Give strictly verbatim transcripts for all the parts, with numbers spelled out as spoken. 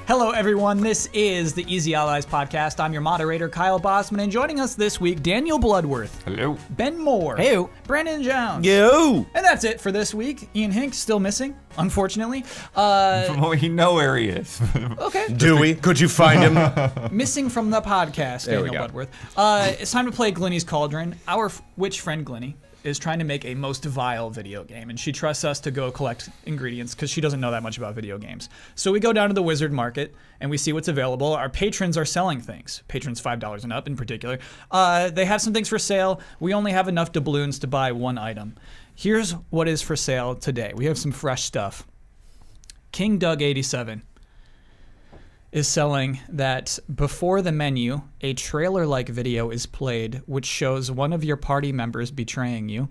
Hello, everyone. This is the Easy Allies podcast. I'm your moderator, Kyle Bosman, and joining us this week, Daniel Bloodworth. Hello. Ben Moore. Hey. Brandon Jones. Yo. And that's it for this week. Ian Hinks still missing, unfortunately. Uh, From what we know where he is. okay. Do we? Could you find him? Missing from the podcast, There we Daniel go. Bloodworth. Uh, it's time to play Glinny's Cauldron. Our f- witch friend Glinny is trying to make a most vile video game, and she trusts us to go collect ingredients because she doesn't know that much about video games. So we go down to the wizard market and we see what's available. Our patrons are selling things. Patrons five dollars and up in particular. Uh, they have some things for sale. We only have enough doubloons to buy one item. Here's what is for sale today. We have some fresh stuff. King Doug eighty-seven is selling that before the menu, a trailer-like video is played which shows one of your party members betraying you.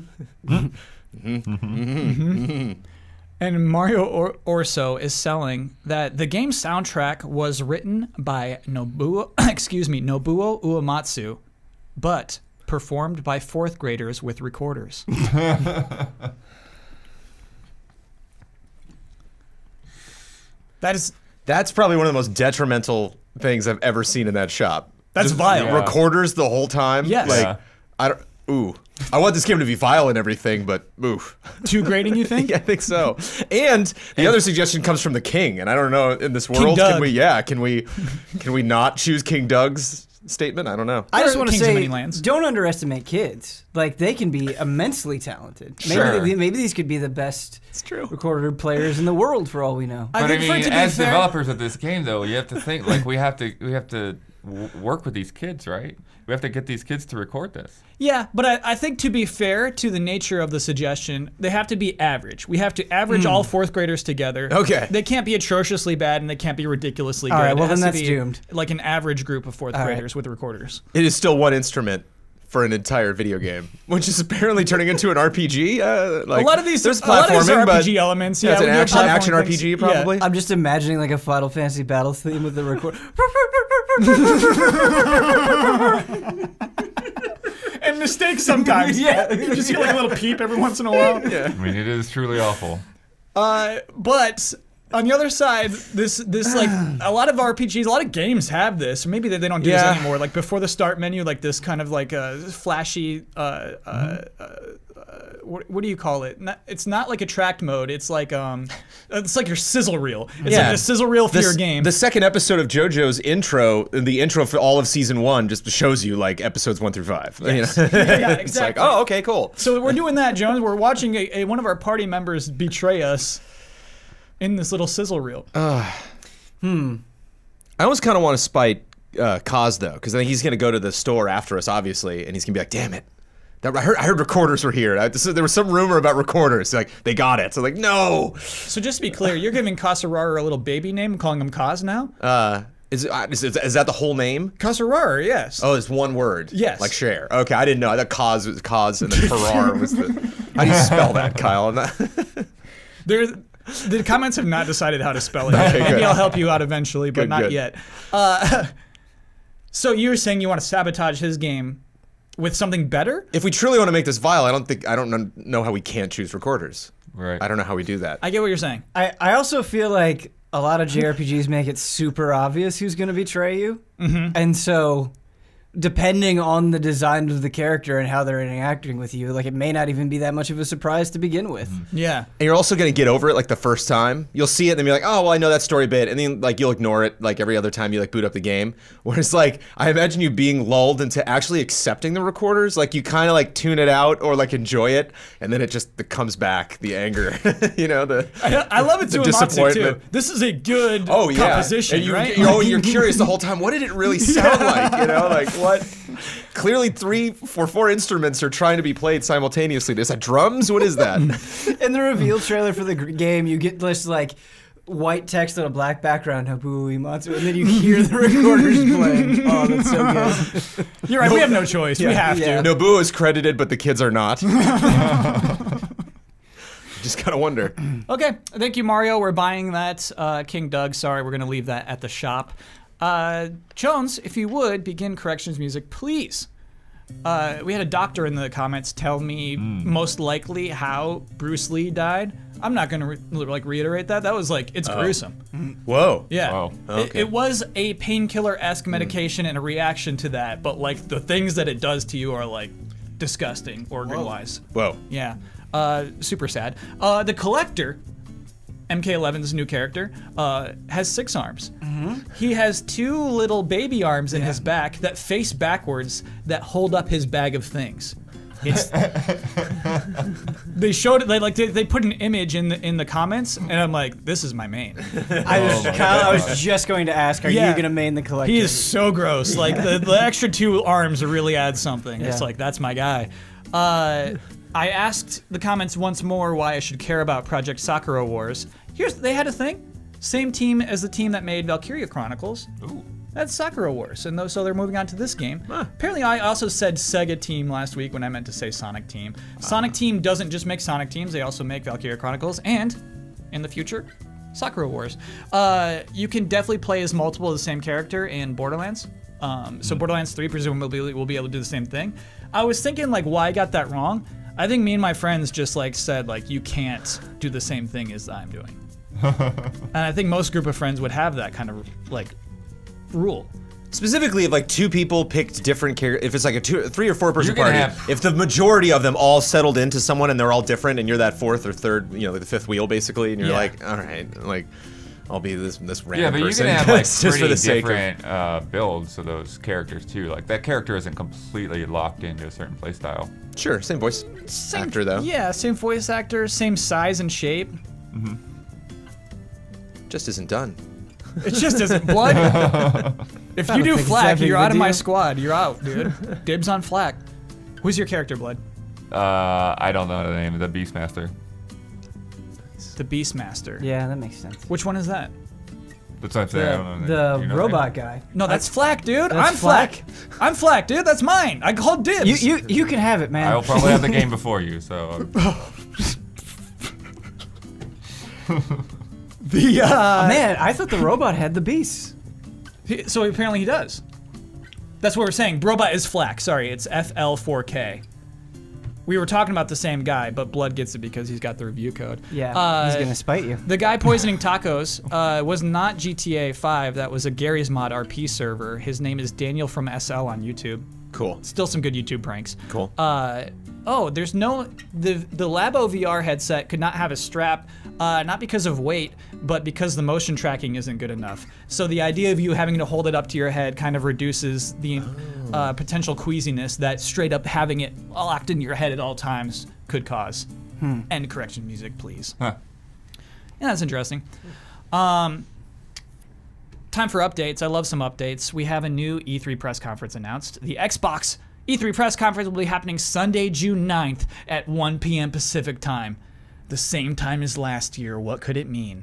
Mm-hmm. And Mario or- Orso is selling that the game soundtrack was written by Nobuo, excuse me, Nobuo Uematsu, but performed by fourth graders with recorders. That is... That's probably one of the most detrimental things I've ever seen in that shop. That's Just vile. Yeah. Recorders the whole time. Yes. Like, Yeah. I don't. Ooh. I want this game to be vile and everything, but oof. Too grading, you think? Yeah, I think so. And the other suggestion comes from the king, and I don't know in this world. Doug. Can we? Yeah. Can we? Can we not choose King Doug's statement? I don't know. I There just are want to kings of say, many lands. don't underestimate kids. Like, they can be immensely talented. Maybe, Sure. they- maybe these could be the best It's true. recorder players in the world, for all we know. I But I think for it mean, to be as fair- developers of this game, though, you have to think like we have to we have to w- work with these kids, right? We have to get these kids to record this. Yeah, but I, I think to be fair to the nature of the suggestion, they have to be average. We have to average all fourth graders together. Okay. They can't be atrociously bad and they can't be ridiculously All good. right, well, It has then to that's be doomed. Like an average group of fourth All right. graders with recorders. It is still one instrument for an entire video game, which is apparently turning into an R P G. Uh, like, a lot of these, there's a lot of these are platforming, R P G but elements. yeah, Yeah, it's an we do action, platforming action things. R P G Yeah. probably. I'm just imagining like a Final Fantasy Battles theme with the record. And mistakes sometimes. Yeah. You just hear like a little peep every once in a while. Yeah. I mean, it is truly awful. Uh, but on the other side, this this like a lot of R P Gs, a lot of games have this. Or maybe they, they don't do Yeah. this anymore. Like before the start menu, like this kind of like a flashy. Uh, uh, uh, uh, what, what do you call it? Not, it's not like attract mode. It's like um, it's like your sizzle reel. It's Yeah. like a sizzle reel for The your s- game. The second episode of JoJo's intro, the intro for all of season one, just shows you like episodes one through five. Yes. You know? Yeah, yeah, It's like, exactly. oh, okay, cool. So we're doing that, Jones. We're watching a, a one of our party members betray us in this little sizzle reel. I almost kind of want to spite uh, Kaz though, because I think he's gonna go to the store after us, obviously, and he's gonna be like, "Damn it, that, I heard I heard recorders were here. I, this, there was some rumor about recorders. Like they got it. So like, no. So just to be clear, you're giving Kasarara a little baby name and calling him Kaz now? Uh, is, uh, is is is that the whole name? Kasarara, yes. Oh, it's one word. Yes. Like share. Okay, I didn't know. I thought Kaz was Kaz, and then Ferrar was the. How do you spell that, Kyle? I'm not- There, the comments have not decided how to spell it. Okay, Maybe good. I'll help you out eventually, but Good, not good. yet. Uh, so you're saying you want to sabotage his game with something better? If we truly want to make this vile, I don't think I don't kn- know how we can't choose recorders. Right. I don't know how we do that. I get what you're saying. I, I also feel like a lot of J R P Gs make it super obvious who's going to betray you. Mm-hmm. And so, depending on the design of the character and how they're interacting with you, like it may not even be that much of a surprise to begin with. Yeah. And you're also gonna get over it like the first time. You'll see it and then be like, oh well, I know that story bit, and then like you'll ignore it like every other time you like boot up the game. Whereas like I imagine you being lulled into actually accepting the recorders, like you kind of like tune it out or like enjoy it, and then it just it comes back the anger, you know the. I, I love it The too, Uematsu, too. disappointment. This is a good Oh yeah, composition, and you, right? you know, you're curious the whole time. What did it really sound like? You know, like what? Clearly, three or four instruments are trying to be played simultaneously. Is that drums? What is that? In the reveal trailer for the gr- game, you get this like white text on a black background, Nobuo Uematsu, and then you hear the recorders playing. Oh, that's so good. You're right. We have no choice. We have Yeah. to. Nobuo is credited, but the kids are not. Just gotta wonder. Okay. Thank you, Mario. We're buying that. Uh, King Doug, sorry, we're going to leave that at the shop. Uh, Jones, if you would, begin corrections music, please. Uh, we had a doctor in the comments tell me most likely how Bruce Lee died. I'm not gonna re- like reiterate that. That was like it's gruesome. Whoa. Yeah, Wow. It, Okay. it was a painkiller-esque medication and a reaction to that, but like the things that it does to you are like disgusting organ-wise. Whoa. Yeah, uh, super sad. Uh, the Collector, M K eleven's new character, uh, has six arms. He has two little baby arms in his back that face backwards that hold up his bag of things. It's, they showed it. They like they, they put an image in the in the comments, and I'm like, this is my main. I was, Oh my Kyle, I was God. just going to ask, are Yeah. you going to main the Collector? He is so gross. Like the, the extra two arms really add something. It's Yeah. like that's my guy. Uh, I asked the comments once more why I should care about Project Sakura Wars. Here's they had a thing. Same team as the team that made Valkyria Chronicles. Ooh. That's Sakura Wars, and those, so they're moving on to this game. Apparently, I also said Sega Team last week when I meant to say Sonic Team. Sonic Team doesn't just make Sonic teams; they also make Valkyria Chronicles, and in the future, Sakura Wars. Uh, you can definitely play as multiple of the same character in Borderlands. Um, so Borderlands three presumably will be able to do the same thing. I was thinking like why I got that wrong. I think me and my friends just like said like you can't do the same thing as I'm doing. And I think most group of friends would have that kind of like rule. Specifically, if like two people picked different characters, if it's like a two, three or four person You're gonna party, have- if the majority of them all settled into someone and they're all different, and you're that fourth or third, you know, like the fifth wheel basically, and you're Yeah. like, all right, like, I'll be this this Yeah, random but you person can have like just for pretty the sake of. different uh, builds of those characters too. Like that character isn't completely locked into a certain playstyle. Sure, same voice Same, actor though. Yeah, same voice actor, same size and shape. Just isn't done. It just isn't blood. If you Not a do big Flack, zapping you're out of my video. squad. You're out, dude. Dibs on Flack. Who's your character, Blood? Uh, I don't know the name of the Beastmaster. The Beastmaster. Yeah, that makes sense. Which one is that? That's what I'm saying. I don't know The, the, the you know robot guy. No, that's, Flack, dude. that's I'm Flack. Flack? I'm Flack, dude. That's mine. I called Dibs. You, you, you can have it, man. I'll probably have the game before you, so the uh, Man, I thought the robot had the beasts. he- so apparently he does. That's what we're saying. Robot is Flack. Sorry, it's F L four K. We were talking about the same guy, but Blood gets it because he's got the review code. Yeah, Uh, he's gonna spite you. The guy poisoning tacos uh, was not G T A five. That was a Gary's Mod R P server. His name is Daniel from S L on YouTube. Cool. Still some good YouTube pranks. Cool. Uh, oh, there's no the the Labo V R headset could not have a strap, uh, not because of weight, but because the motion tracking isn't good enough. So the idea of you having to hold it up to your head kind of reduces the uh, potential queasiness that straight up having it locked in your head at all times could cause. End correction music, please. huh. Yeah, that's interesting. Um, time for updates. I love some updates. We have a new E three press conference announced. The Xbox E three press conference will be happening Sunday, June ninth at one p m Pacific time. The same time as last year. What could it mean?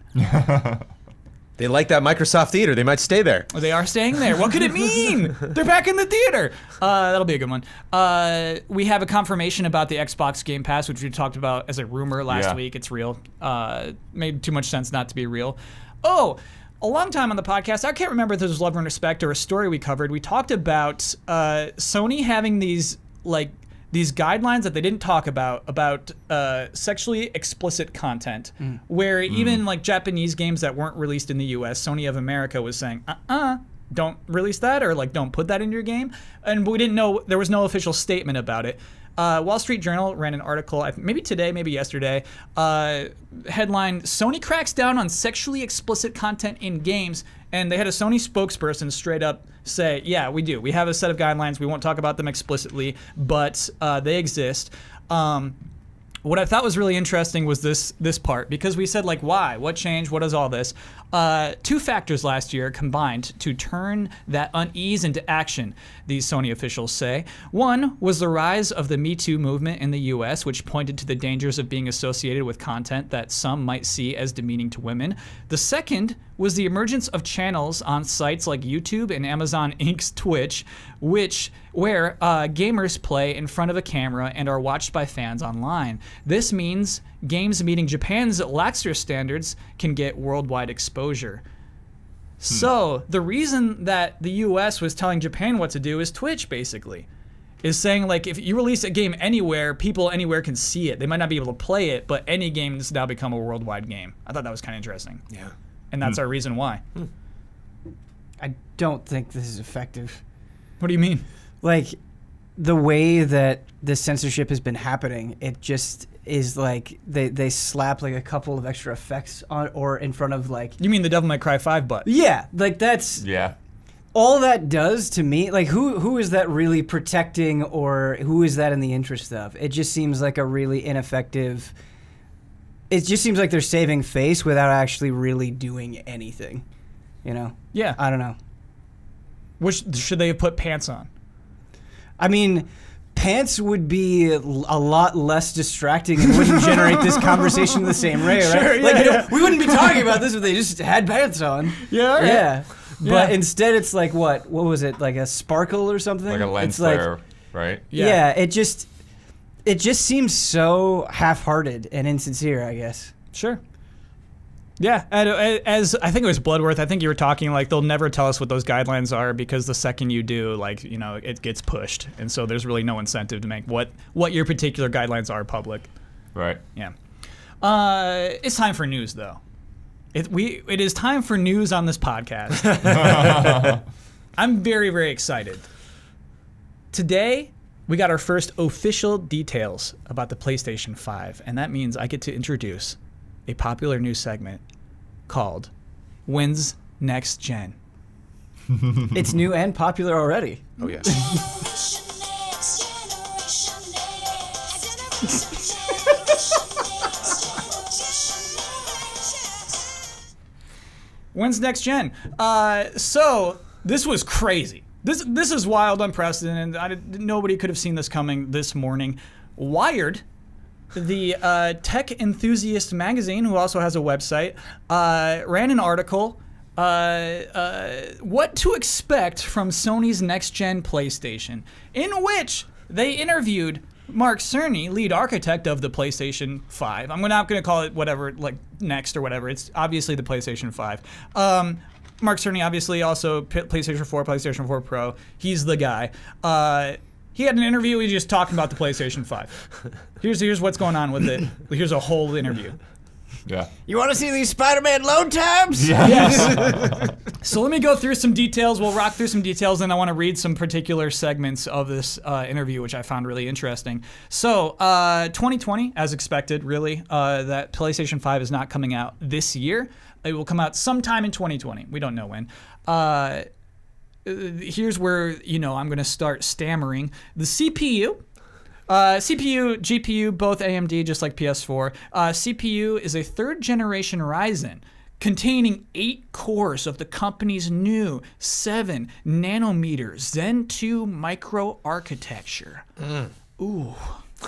They like that Microsoft theater. They might stay there. They are staying there. What could it mean? They're back in the theater. Uh, that'll be a good one. Uh, we have a confirmation about the Xbox Game Pass, which we talked about as a rumor last Yeah. week. It's real. Uh, made too much sense not to be real. Oh, a long time on the podcast. I can't remember if this was Love and Respect or a story we covered. We talked about uh, Sony having these like these guidelines that they didn't talk about about uh, sexually explicit content, where even like Japanese games that weren't released in the U S, Sony of America was saying, uh-uh, don't release that, or like don't put that in your game, and we didn't know, there was no official statement about it. Uh, Wall Street Journal ran an article, I- maybe today, maybe yesterday, uh, headline, Sony cracks down on sexually explicit content in games, and they had a Sony spokesperson straight up say, yeah, we do. We have a set of guidelines. We won't talk about them explicitly, but uh, they exist. Um, what I thought was really interesting was this this part, because we said, like, why? What changed? What is all this? Uh, two factors last year combined to turn that unease into action, these Sony officials say. One was the rise of the Me Too movement in the U S, which pointed to the dangers of being associated with content that some might see as demeaning to women. The second was the emergence of channels on sites like YouTube and Amazon Incorporated's Twitch, which where uh, gamers play in front of a camera and are watched by fans online. This means games meeting Japan's laxer standards can get worldwide exposure. So the reason that the U S was telling Japan what to do is Twitch, basically. is saying like if you release a game anywhere, people anywhere can see it. They might not be able to play it, but any game has now become a worldwide game. I thought that was kind of interesting. Yeah. And that's our reason why. I don't think this is effective. What do you mean? Like, the way that this censorship has been happening, it just is like they, they slap like a couple of extra effects on or in front of like You mean the Devil May Cry five butt? yeah, like that's Yeah. all that does to me. Like who who is that really protecting or who is that in the interest of? It just seems like a really ineffective. It just seems like they're saving face without actually really doing anything. You know? Yeah. I don't know. Which should they have put pants on? I mean, pants would be a lot less distracting and wouldn't generate this conversation the same way, right? Sure, like, yeah, you know, yeah. we wouldn't be talking about this if they just had pants on. Yeah. Yeah. But Yeah. instead, it's like what? What was it? Like a sparkle or something? Like a lens it's like, flare, right? Yeah. Yeah. It just, it just seems so half-hearted and insincere, I guess. Sure. Yeah, and, uh, as I think it was Bloodworth, I think you were talking like they'll never tell us what those guidelines are because the second you do, like, you know, it gets pushed. And so there's really no incentive to make what, what your particular guidelines are public. Right. Yeah. Uh, it's time for news, though. It, we, it is time for news on this podcast. I'm very, very excited. Today, we got our first official details about the PlayStation five, and that means I get to introduce a popular news segment called When's Next Gen? It's new and popular already. Oh yeah. When's Next Gen? Uh, so this was crazy. This this is wild, unprecedented. I did, nobody could have seen this coming this morning. Wired, the uh, tech enthusiast magazine, who also has a website, uh, ran an article. Uh, uh, what to expect from Sony's next-gen PlayStation, in which they interviewed Mark Cerny, lead architect of the PlayStation five. I'm not going to call it whatever, like next or whatever. It's obviously the PlayStation five. Um, Mark Cerny, obviously, also P- PlayStation four, PlayStation four Pro. He's the guy. Uh, he had an interview. He just talking about the PlayStation five. Here's here's what's going on with it. Here's a whole interview. Yeah. You want to see these Spider-Man load tabs? Yes. So let me go through some details. We'll rock through some details, and I want to read some particular segments of this uh, interview, which I found really interesting. So, uh, twenty twenty, as expected, really, uh, that PlayStation five is not coming out this year. It will come out sometime in twenty twenty. We don't know when. Uh, here's where, you know, I'm going to start stammering. The C P U. Uh, C P U, G P U, both A M D, just like P S four. Uh, C P U is a third generation Ryzen containing eight cores of the company's new seven nanometer Zen two microarchitecture. Mm. Ooh.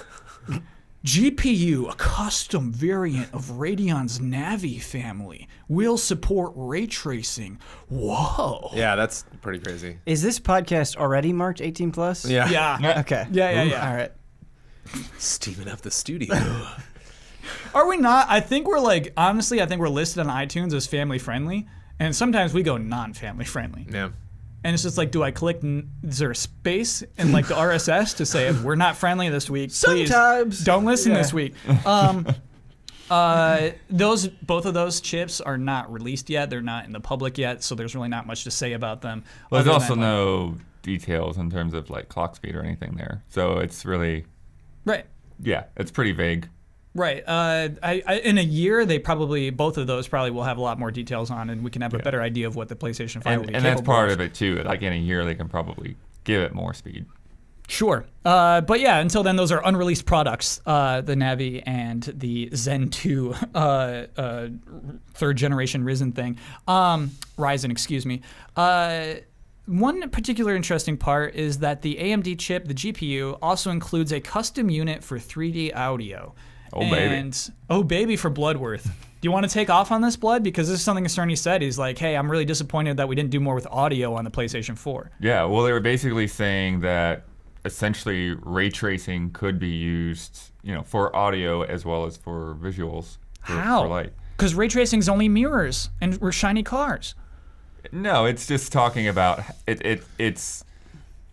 G P U, a custom variant of Radeon's Navi family, will support ray tracing. Whoa. Yeah, that's pretty crazy. Is this podcast already marked eighteen plus? Yeah. Yeah. Okay. Yeah, yeah, yeah. All right. Steaming up the studio. Are we not? I think we're like, honestly, I think we're listed on iTunes as family friendly, and sometimes we go non-family friendly. Yeah. And it's just like, do I click, n- is there a space in like the R S S to say, we're not friendly this week, please Sometimes. don't listen Yeah. this week. Um, uh, those, both of those chips are not released yet. They're not in the public yet, so there's really not much to say about them. Well, there's other also than, like- no details in terms of like clock speed or anything there. So it's really, Right. yeah, it's pretty vague. Right. Uh, I, I, in a year, they probably, both of those probably will have a lot more details on, and we can have a Yeah. better idea of what the PlayStation five will And, be and that's capable part of. of it too. Like in a year, they can probably give it more speed. Sure. Uh, but yeah, until then, those are unreleased products, uh, the Navi and the Zen two uh, uh, third generation Ryzen thing. Um, Ryzen, excuse me. Uh, one particular interesting part is that the A M D chip, the G P U, also includes a custom unit for three D audio. Oh, baby. And, oh, baby for Bloodworth. Do you want to take off on this, Blood? Because this is something Cerny said. He's like, hey, I'm really disappointed that we didn't do more with audio on the PlayStation four. Yeah, well, they were basically saying that essentially ray tracing could be used, you know, for audio as well as for visuals. For, How? For light. Because ray tracing is only mirrors and we're shiny cars. No, it's just talking about it. It it's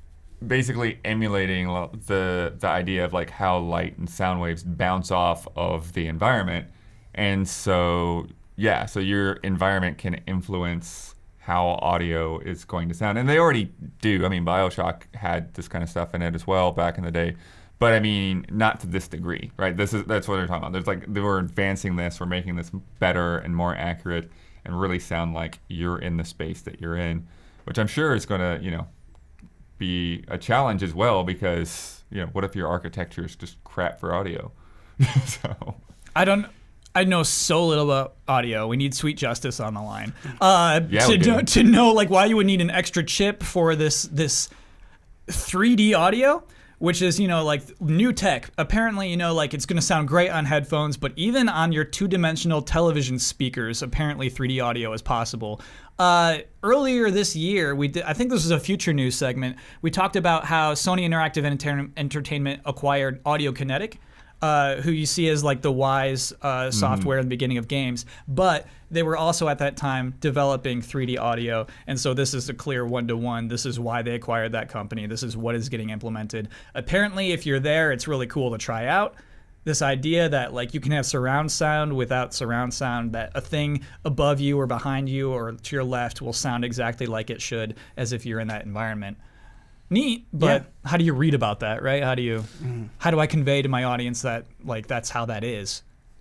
basically emulating lo- the the idea of like how light and sound waves bounce off of the environment, and so yeah, so your environment can influence how audio is going to sound, and they already do. I mean, BioShock had this kind of stuff in it as well back in the day, but I mean, not to this degree, right? This is that's what they're talking about. There's like they were advancing this, we're making this better and more accurate, and really sound like you're in the space that you're in, which I'm sure is going to, you know, be a challenge as well, because you know, what if your architecture is just crap for audio? So I don't. I know so little about audio. We need Sweet Justice on the line uh, Yeah, to we do. know, to know like why you would need an extra chip for this this three D audio, which is, you know, like new tech. Apparently, you know, like it's going to sound great on headphones, but even on your two-dimensional television speakers, apparently three D audio is possible. Uh, earlier this year, we did, I think this was a future news segment, we talked about how Sony Interactive Enter- Entertainment acquired Audio Kinetic, uh, who you see as like the Wise uh, software in the beginning of games, but they were also at that time developing three D audio, and so this is a clear one-to-one. This is why they acquired that company. This is what is getting implemented. Apparently, if you're there, it's really cool to try out. This idea that like you can have surround sound without surround sound, that a thing above you or behind you or to your left will sound exactly like it should as if you're in that environment. Neat, but Yeah. how do you read about that, right? How do you, mm. how do I convey to my audience that like that's how that is?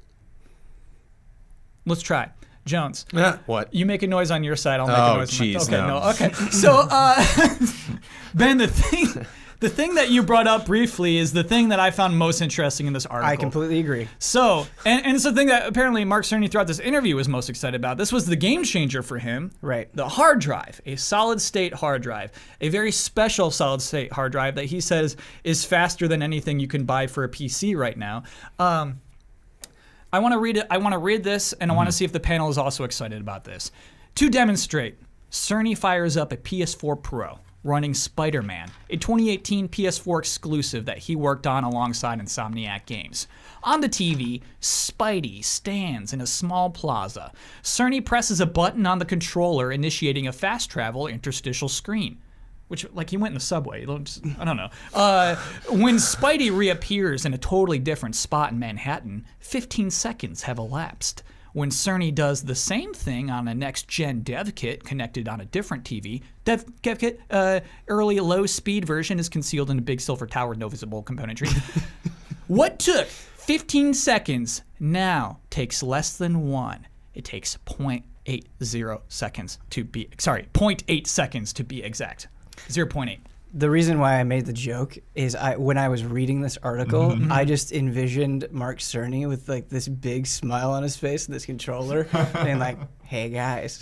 Let's try. Jones, What? you make a noise on your side, I'll make Oh, a noise on my jeez, Okay, no. no. Okay. So, uh, Ben, the thing the thing that you brought up briefly is the thing that I found most interesting in this article. I completely agree. So, and, and it's the thing that apparently Mark Cerny throughout this interview was most excited about. This was the game changer for him. Right. The hard drive, a solid state hard drive, a very special solid state hard drive that he says is faster than anything you can buy for a P C right now. Um, I want to read it. I want to read this, and I want to see if the panel is also excited about this. To demonstrate, Cerny fires up a P S four Pro running Spider-Man, a twenty eighteen P S four exclusive that he worked on alongside Insomniac Games. On the T V, Spidey stands in a small plaza. Cerny presses a button on the controller, initiating a fast travel interstitial screen. Which, like, he went in the subway. You don't just- I don't know. Uh, when Spidey reappears in a totally different spot in Manhattan, fifteen seconds have elapsed. When Cerny does the same thing on a next-gen dev kit connected on a different T V, dev, dev kit, uh, early low-speed version is concealed in a big silver tower with no visible componentry. What took fifteen seconds now takes less than one. It takes zero point eight zero seconds to be, sorry, zero point eight seconds to be exact. zero point eight. The reason why I made the joke is I when I was reading this article, Mm-hmm. I just envisioned Mark Cerny with like this big smile on his face and this controller being like, "Hey guys,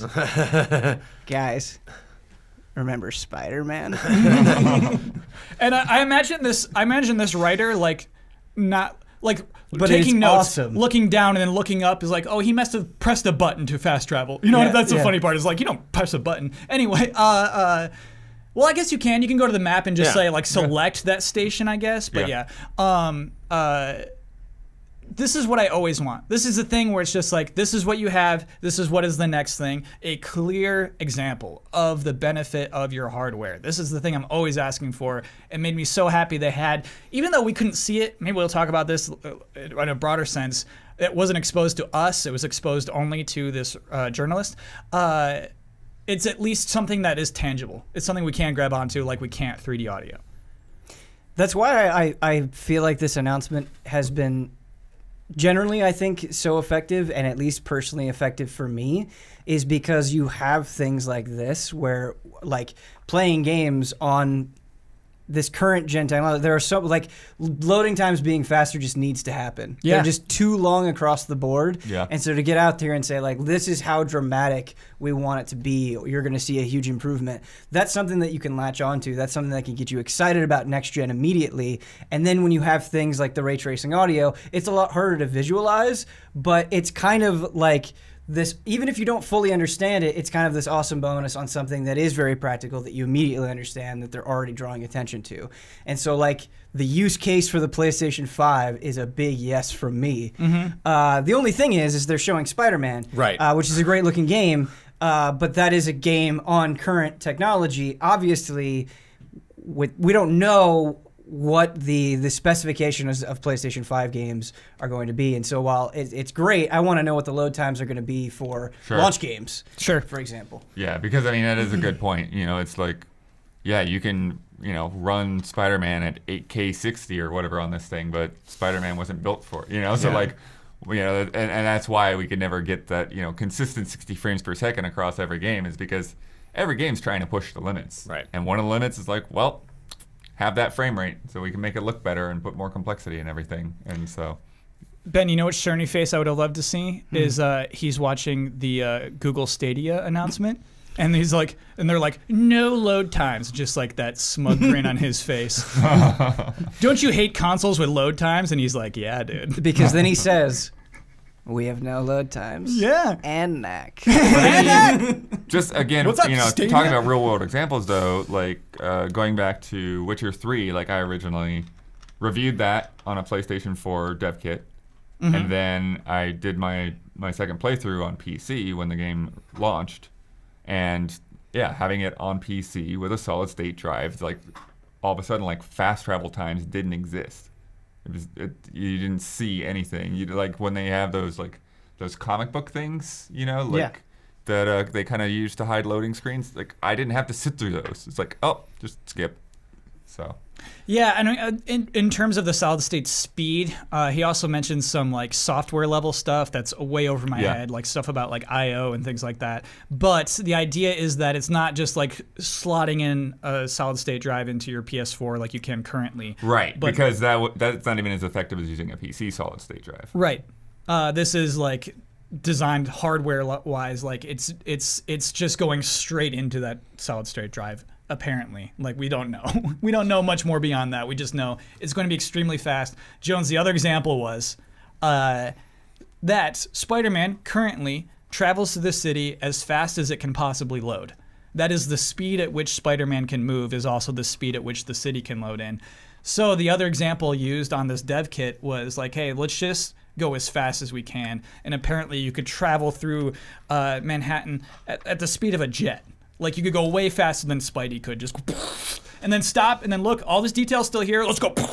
guys, remember Spider-Man?" And I, I imagine this. I imagine this writer like not like But taking it's notes, awesome. looking down, and then looking up is like, oh, he must have pressed a button to fast travel. You know, Yeah, that's the yeah. funny part. Is like you don't press a button anyway. Uh, uh, well, I guess you can. You can go to the map and just Yeah. say like select that station, I guess. But yeah, Yeah. um, uh. This is what I always want. This is the thing where it's just like, this is what you have, this is what is the next thing. A clear example of the benefit of your hardware. This is the thing I'm always asking for. It made me so happy they had, even though we couldn't see it, maybe we'll talk about this in a broader sense, it wasn't exposed to us, it was exposed only to this uh, journalist. Uh, it's at least something that is tangible. It's something we can grab onto like we can't three D audio. That's why I, I feel like this announcement has been generally, I think, so effective, and at least personally effective for me, is because you have things like this where, like, playing games on this current gen technology, there are so, like, loading times being faster just needs to happen. Yeah. They're just too long across the board. Yeah. And so to get out there and say, like, this is how dramatic we want it to be, you're going to see a huge improvement. That's something that you can latch onto. That's something that can get you excited about next gen immediately. And then when you have things like the ray tracing audio, it's a lot harder to visualize, but it's kind of like this, even if you don't fully understand it, it's kind of this awesome bonus on something that is very practical that you immediately understand that they're already drawing attention to. And so, like, the use case for the PlayStation five is a big yes from me. Mm-hmm. Uh, the only thing is, is they're showing Spider-Man, Right. uh, which is a great looking game, uh, but that is a game on current technology. Obviously, with we don't know what the the specifications of PlayStation five games are going to be. And so while it, it's great, I want to know what the load times are going to be for Sure. launch games, Sure. for example. Yeah, because I mean that is a good point. You know, it's like, yeah, you can you know run Spider-Man at eight K sixty or whatever on this thing, but Spider-Man wasn't built for it. You know, so Yeah. like, you know, and, and that's why we could never get that you know consistent sixty frames per second across every game is because every game's trying to push the limits. Right. And one of the limits is like, well, have that frame rate so we can make it look better and put more complexity in everything. And so. Ben, you know what Cerny face I would have loved to see is uh, he's watching the uh, Google Stadia announcement, and he's like, and they're like, no load times, just like that smug grin on his face. Don't you hate consoles with load times? And he's like, yeah, dude. Because then he says, we have no load times. Yeah. And knack. Just again, What's up, you know, Stadia? talking about real world examples though, like uh, going back to Witcher three, like I originally reviewed that on a PlayStation four dev kit, Mm-hmm. and then I did my my second playthrough on P C when the game launched, and yeah, having it on P C with a solid state drive, like all of a sudden, like fast travel times didn't exist. It was it, you didn't see anything. You like when they have those like those comic book things, you know, like. Yeah. That uh, they kind of use to hide loading screens. Like I didn't have to sit through those. It's like, oh, just skip. So Yeah, and uh, in, in terms of the solid state speed, uh, he also mentioned some like software level stuff that's way over my Yeah. head, like stuff about like I O and things like that. But the idea is that it's not just like slotting in a solid state drive into your P S four like you can currently. right, But- because that w- that's not even as effective as using a P C solid state drive. Right. Uh, this is like designed hardware wise, like it's it's it's just going straight into that solid state drive. Apparently, like we don't know, we don't know much more beyond that. We just know it's going to be extremely fast. Jones, the other example was uh, that Spider-Man currently travels to the city as fast as it can possibly load. That is the speed at which Spider-Man can move is also the speed at which the city can load in. So the other example used on this dev kit was like, hey, let's just go as fast as we can. And apparently you could travel through uh, Manhattan at, at the speed of a jet. Like you could go way faster than Spidey could, just and then stop and then look, all this detail's still here, let's go.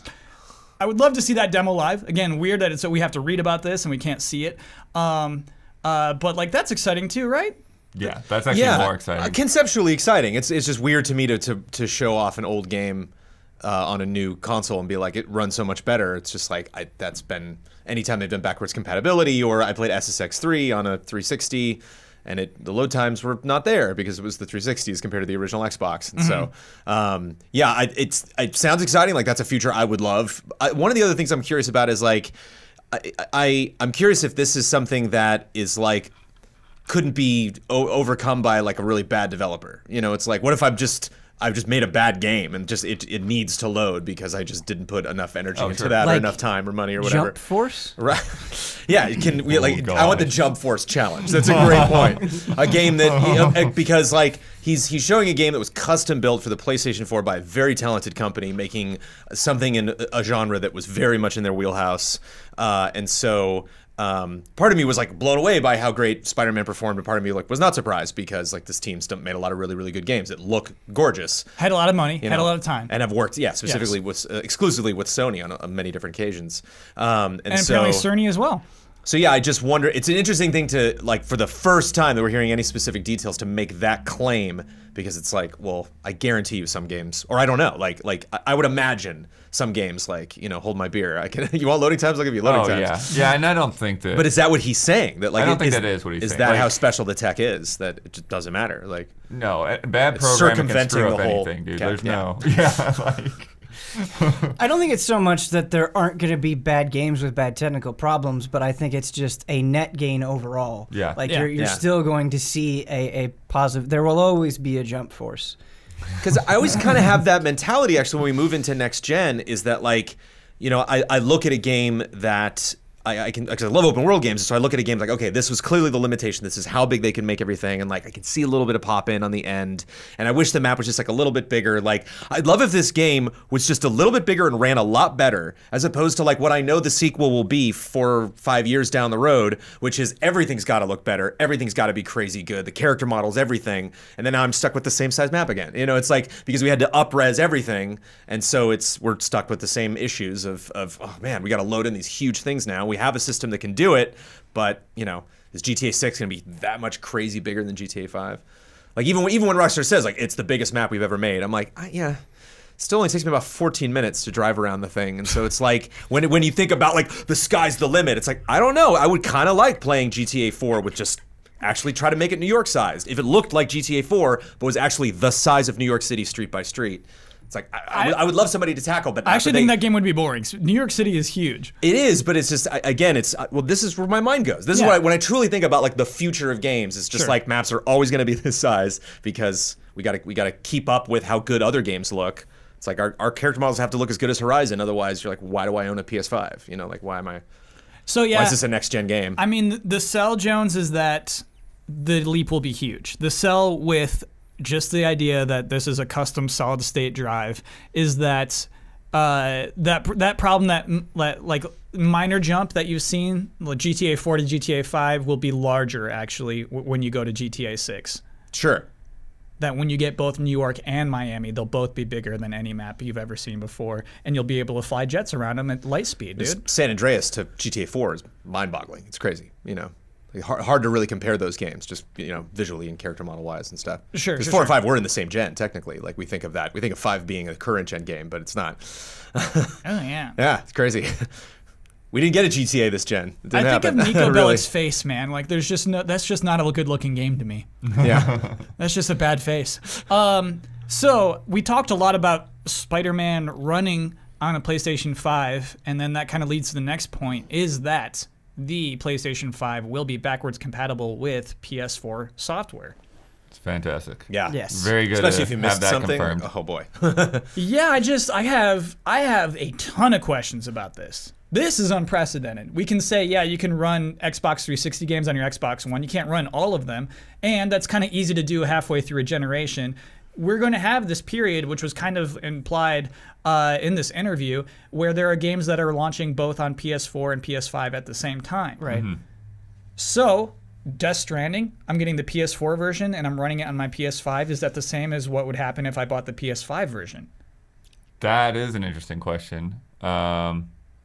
I would love to see that demo live. Again, weird that it's so we have to read about this and we can't see it. Um, uh, but like that's exciting too, right? Yeah, that's actually yeah, more exciting. uh, conceptually exciting. It's it's just weird to me to to, to show off an old game uh, on a new console and be like it runs so much better. It's just like I, that's been anytime they've done backwards compatibility, or I played S S X three on a three sixty. And it, the load times were not there because it was the three sixty as compared to the original Xbox. And so, um, yeah, I, it's it sounds exciting. Like that's a future I would love. I, one of the other things I'm curious about is like, I, I I'm curious if this is something that is like couldn't be o- overcome by like a really bad developer. You know, it's like what if I'm just I've just made a bad game and just it, it needs to load because I just didn't put enough energy Oh, into sure. that or Like enough time or money or whatever. Jump Force? Right. Yeah, you can we, like Oh, I want the gosh. Jump Force challenge. That's a great point. A game that he, uh, because like he's he's showing a game that was custom built for the PlayStation four by a very talented company making something in a, a genre that was very much in their wheelhouse. Uh, and so um, part of me was like blown away by how great Spider-Man performed, and part of me like was not surprised because like this team's done- made a lot of really really good games that look gorgeous. Had a lot of money, you had know, a lot of time. and have worked, yeah, specifically with uh, exclusively with Sony on, on many different occasions. Um, and, and so, apparently Cerny as well. so yeah, I just wonder. It's an interesting thing to like for the first time that we're hearing any specific details to make that claim, because it's like, well, I guarantee you some games, or I don't know, like like I, I would imagine some games like you know, hold my beer. I can. You want loading times? I'll give you loading Oh times. yeah, yeah, and I don't think that. But is that what he's saying? That like I don't it- think is, that is what he's is saying. that Like- how special the tech is that it just doesn't matter? Like no, uh, bad It's programming can circumventing screw up the whole anything, dude. cap- There's yeah. no, yeah, like. I don't think it's so much that there aren't going to be bad games with bad technical problems, but I think it's just a net gain overall. Yeah. Like Yeah. you're, you're Yeah. still going to see a, a positive. There will always be a Jump Force. Because I always kind of have that mentality, actually, when we move into next gen, is that, like, you know, I, I look at a game that I, I can, because I love open world games, so I look at a game like, okay, this was clearly the limitation. This is how big they can make everything, and like I can see a little bit of pop in on the end. And I wish the map was just like a little bit bigger. Like I'd love if this game was just a little bit bigger and ran a lot better, as opposed to like what I know the sequel will be four or five years down the road, which is everything's got to look better, everything's got to be crazy good, the character models, everything. And then now I'm stuck with the same size map again. You know, it's like because we had to up-res everything, and so it's we're stuck with the same issues of of oh man, we got to load in these huge things now. We have a system that can do it, but you know, is G T A six going to be that much crazy bigger than G T A five? Like even when, even when Rockstar says like it's the biggest map we've ever made, I'm like, I, yeah, still only takes me about fourteen minutes to drive around the thing. And so it's like when when you think about like the sky's the limit, it's like I don't know. I would kind of like playing G T A four with just actually try to make it New York sized. If it looked like G T A four but was actually the size of New York City street by street. It's like, I, I, would, I would love somebody to tackle, but I actually they, think that game would be boring. New York City is huge. It is, but it's just, again, it's, well, this is where my mind goes. This yeah. is what I, when I truly think about like the future of games, it's just sure. like maps are always going to be this size because we got to we got to keep up with how good other games look. It's like our, our character models have to look as good as Horizon. Otherwise, you're like, why do I own a P S five? You know, like, why am I, so yeah, why is this a next-gen game? I mean, the sell, Jones, is that the leap will be huge. The sell with just the idea that this is a custom solid state drive is that uh, that that problem that, that like minor jump that you've seen, like G T A four to G T A five, will be larger actually w when you go to G T A six. Sure. That when you get both New York and Miami, they'll both be bigger than any map you've ever seen before, and you'll be able to fly jets around them at light speed, dude. San Andreas to G T A four is mind-boggling. It's crazy, you know. Like, hard, hard to really compare those games, just you know, visually and character model wise and stuff. Sure. Because sure, four sure. and five were in the same gen, technically. Like we think of that, we think of five being a current gen game, but it's not. Oh yeah. Yeah, it's crazy. We didn't get a G T A this gen. It didn't I think happen. of Nico really. Bellic's face, man. Like, there's just no. That's just not a good-looking game to me. Yeah. That's just a bad face. Um, so we talked a lot about Spider-Man running on a PlayStation five, and then that kind of leads to the next point: is that the PlayStation five will be backwards compatible with P S four software. It's fantastic. Yeah. Yes. Very good. Especially to if you have missed that something. confirmed. Oh boy. Yeah, I just I have I have a ton of questions about this. This is unprecedented. We can say, yeah, you can run Xbox three sixty games on your Xbox One. You can't run all of them, and that's kind of easy to do halfway through a generation. We're going to have this period, which was kind of implied uh, in this interview, where there are games that are launching both on P S four and P S five at the same time. Right. Mm-hmm. So, Death Stranding, I'm getting the P S four version and I'm running it on my P S five. Is that the same as what would happen if I bought the P S five version? That is an interesting question. Um,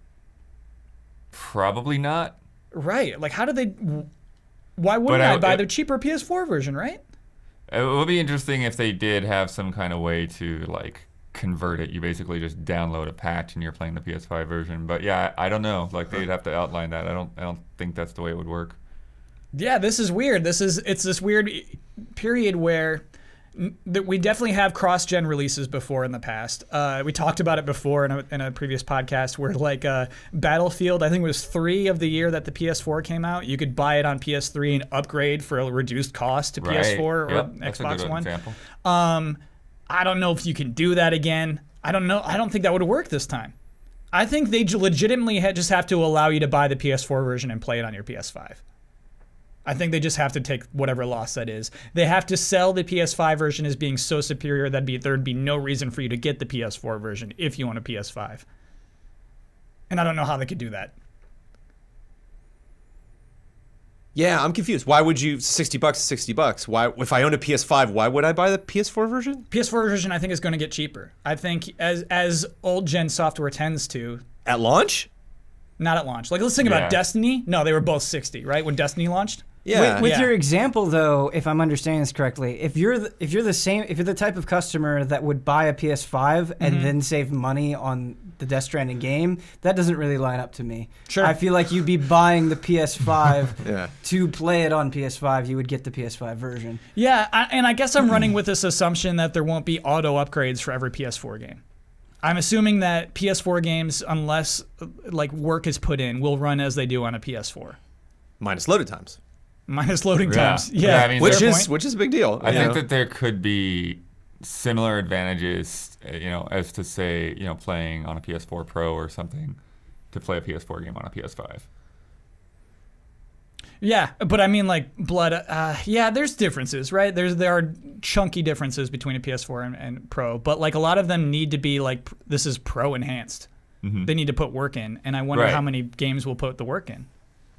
probably not. Right. Like, how do they... Why wouldn't But I, I- buy it- the cheaper P S four version, right? It would be interesting if they did have some kind of way to like convert it. You basically just download a patch and you're playing the P S five version. But yeah, I, I don't know. Like they'd have to outline that. I don't. I don't think that's the way it would work. Yeah, this is weird. This is it's this weird period where that we definitely have cross-gen releases before in the past. Uh, we talked about it before in a, in a previous podcast where like uh, Battlefield, I think it was three of the year that the P S four came out. You could buy it on P S three and upgrade for a reduced cost to Right. P S four Yep, or that's a Xbox good One. example. Um, I don't know if you can do that again. I don't know. I don't think that would work this time. I think they legitimately ha- just have to allow you to buy the P S four version and play it on your P S five. I think they just have to take whatever loss that is. They have to sell the P S five version as being so superior that be, there'd be no reason for you to get the P S four version if you want a P S five. And I don't know how they could do that. Yeah, I'm confused. Why would you sixty bucks? Sixty bucks. Why, if I own a P S five, why would I buy the P S four version P S four version, I think, is going to get cheaper. I think as as old gen software tends to. at launch? Not at launch. Like, let's think Yeah. about Destiny. No, they were both sixty, right? When Destiny launched. Yeah. With, with Yeah. your example, though, if I'm understanding this correctly, if you're the, if you're the same, if you're the type of customer that would buy a P S five and then save money on the Death Stranding game, that doesn't really line up to me. Sure. I feel like you'd be buying the P S five Yeah. to play it on P S five. You would get the P S five version. Yeah, I, and I guess I'm running with this assumption that there won't be auto upgrades for every P S four game. I'm assuming that P S four games, unless like work is put in, will run as they do on a P S four. Minus loaded times. Minus loading Yeah. times. Yeah, Yeah, I mean, Which fair is point. which is a big deal. I you think know? that there could be similar advantages, uh, you know, as to say, you know, playing on a P S four Pro or something to play a P S four game on a P S five. Yeah, but I mean, like Blood. Uh, yeah, there's differences, right? There's there are chunky differences between a P S four and, and Pro, but like a lot of them need to be like this is Pro enhanced. Mm-hmm. They need to put work in, and I wonder Right. how many games will put the work in.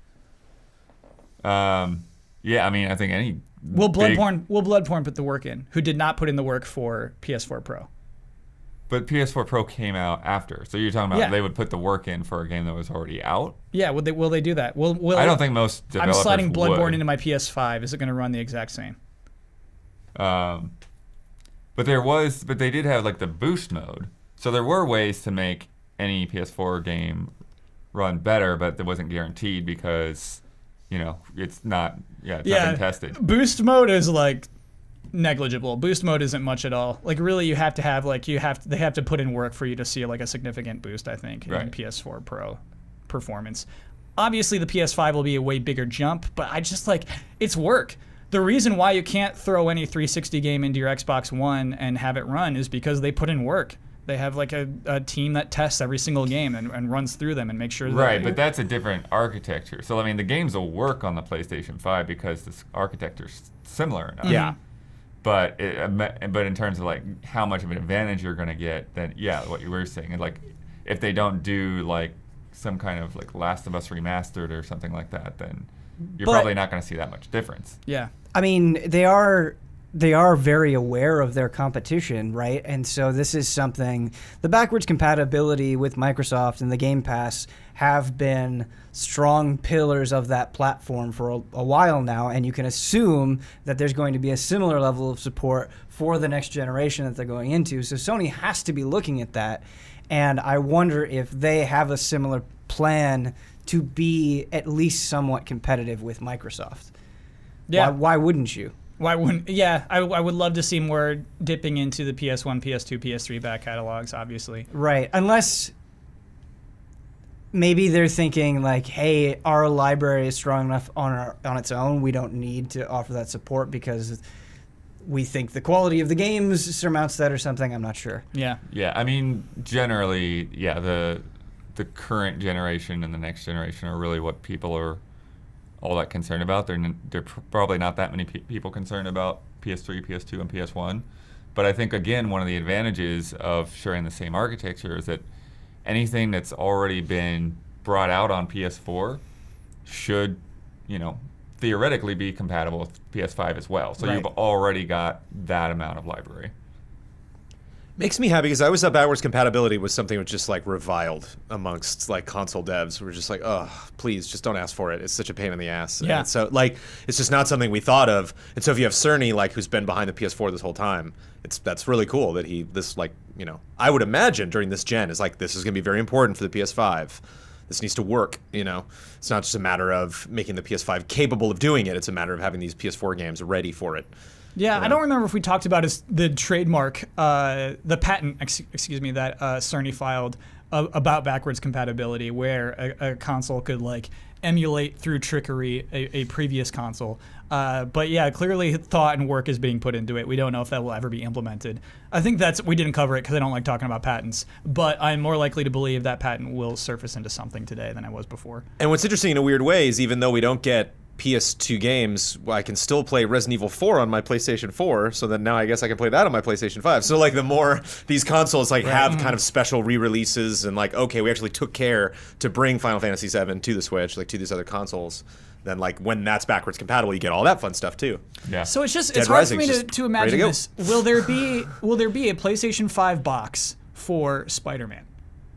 Um, yeah, I mean, I think any Will big- Bloodborne will Bloodborne put the work in? Who did not put in the work for P S four Pro? But P S four Pro came out after, so you're talking about Yeah. they would put the work in for a game that was already out. Yeah, will they will they do that? Will will I don't think most I'm developers sliding Bloodborne would. into my P S five. Is it going to run the exact same? Um, but there was, but they did have like the boost mode, so there were ways to make any P S four game run better, but it wasn't guaranteed because, you know, it's not. Yeah, it's not been tested. Boost mode is like negligible. Boost mode isn't much at all. Like really, you have to have like you have to, they have to put in work for you to see like a significant boost. I think in Right. P S four Pro performance. Obviously, the P S five will be a way bigger jump, but I just like it's work. The reason why you can't throw any three sixty game into your Xbox One and have it run is because they put in work. They have like a, a team that tests every single game and, and runs through them and makes sure that Right, but that's a different architecture. So I mean, the games will work on the PlayStation five because this architecture's similar enough. Yeah. But it, uh, but in terms of like how much of an advantage you're gonna get, then yeah, what you were saying, and like if they don't do like some kind of like Last of Us remastered or something like that, then you're But- probably not gonna see that much difference. yeah. I mean, they are they are very aware of their competition, right? And so this is something, the backwards compatibility with Microsoft and the Game Pass have been strong pillars of that platform for a, a while now, and you can assume that there's going to be a similar level of support for the next generation that they're going into. So Sony has to be looking at that, and I wonder if they have a similar plan to be at least somewhat competitive with Microsoft. Yeah. Why, why wouldn't you? Why wouldn't? Yeah, I, I would love to see more dipping into the P S one, P S two, P S three back catalogs, obviously. Right. Unless maybe they're thinking like, hey, our library is strong enough on our, on its own. We don't need to offer that support because we think the quality of the games surmounts that or something. I'm not sure. Yeah. Yeah, I mean, generally, yeah, the the current generation and the next generation are really what people are all that concerned about. They're n- they're pr- probably not that many pe- people concerned about P S three, P S two, and P S one. But I think again, one of the advantages of sharing the same architecture is that anything that's already been brought out on P S four should, you know, theoretically be compatible with P S five as well. So Right. you've already got that amount of library. Makes me happy because I always thought backwards compatibility was something that was just like reviled amongst like console devs. We're just like, oh, please, just don't ask for it. It's such a pain in the ass. Yeah. And so like, it's just not something we thought of. And so if you have Cerny, like who's been behind the P S four this whole time, it's that's really cool that he this like you know I would imagine during this gen is like this is gonna be very important for the P S five. This needs to work. You know, it's not just a matter of making the P S five capable of doing it. It's a matter of having these P S four games ready for it. Yeah, I don't remember if we talked about his, the trademark, uh, the patent, ex- excuse me, that uh, Cerny filed uh, about backwards compatibility, where a, a console could like emulate through trickery a, a previous console. Uh, but yeah, clearly thought and work is being put into it. We don't know if that will ever be implemented. I think that's we didn't cover it because I don't like talking about patents. But I'm more likely to believe that patent will surface into something today than I was before. And what's interesting in a weird way is even though we don't get P S two games, well, I can still play Resident Evil four on my PlayStation four, so then now I guess I can play that on my PlayStation five. So like the more these consoles like have kind of special re-releases and like, okay, we actually took care to bring Final Fantasy seven to the Switch, like to these other consoles, then like when that's backwards compatible, you get all that fun stuff too. Yeah. So it's just Dead it's hard for Rising's me to, just to ready imagine to go. this. Will there be will there be a PlayStation five box for Spider-Man?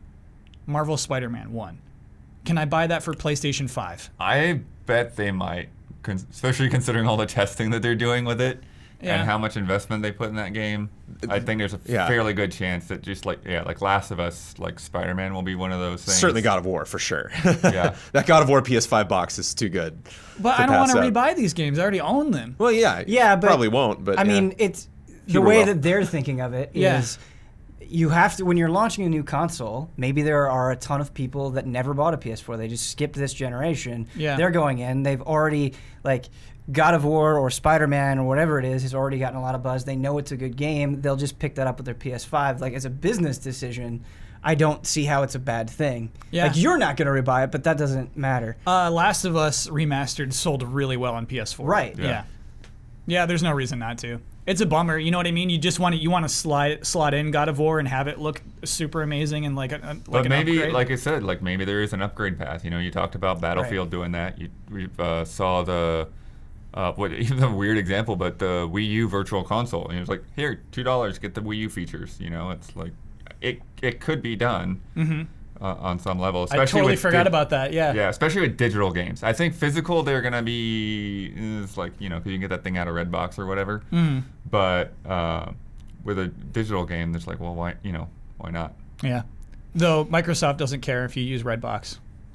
Marvel Spider-Man one. Can I buy that for PlayStation five? I bet they might, con- especially considering all the testing that they're doing with it Yeah. and how much investment they put in that game. I think there's a Yeah. fairly good chance that just like yeah, like Last of Us, like Spider-Man will be one of those things. Certainly God of War for sure. Yeah. That God of War P S five box is too good. But to I don't want pass to up. rebuy these games. I already own them. Well, yeah, Yeah, but probably won't. But I yeah. mean, it's the Huber way will. that they're thinking of it Yeah. is you have to when you're launching a new console. Maybe there are a ton of people that never bought a P S four. They just skipped this generation. Yeah. They're going in. They've already like God of War or Spider-Man or whatever it is has already gotten a lot of buzz. They know it's a good game. They'll just pick that up with their P S five. Like as a business decision, I don't see how it's a bad thing. Yeah. Like, you're not going to rebuy it, but that doesn't matter. Uh, Last of Us Remastered sold really well on P S four. Right. Yeah. Yeah. yeah. Yeah, there's no reason not to. It's a bummer, you know what I mean? You just want to you want to slide slot in God of War and have it look super amazing and like a, like But an maybe, upgrade. like I said, like maybe there is an upgrade path. You know, you talked about Battlefield doing that. You we uh, saw the uh, what even a weird example, but the Wii U Virtual Console. And it was like, here, two dollars, get the Wii U features. You know, it's like it it could be done Mhm. uh, on some level. I Especially totally with forgot di- about that. Yeah. Yeah, especially with digital games. I think physical, they're gonna be it's like you know, 'cause you can get that thing out of Redbox or whatever. Mhm. But uh, with a digital game, there's like, well, why you know, why not? Yeah. Though Microsoft doesn't care if you use Redbox.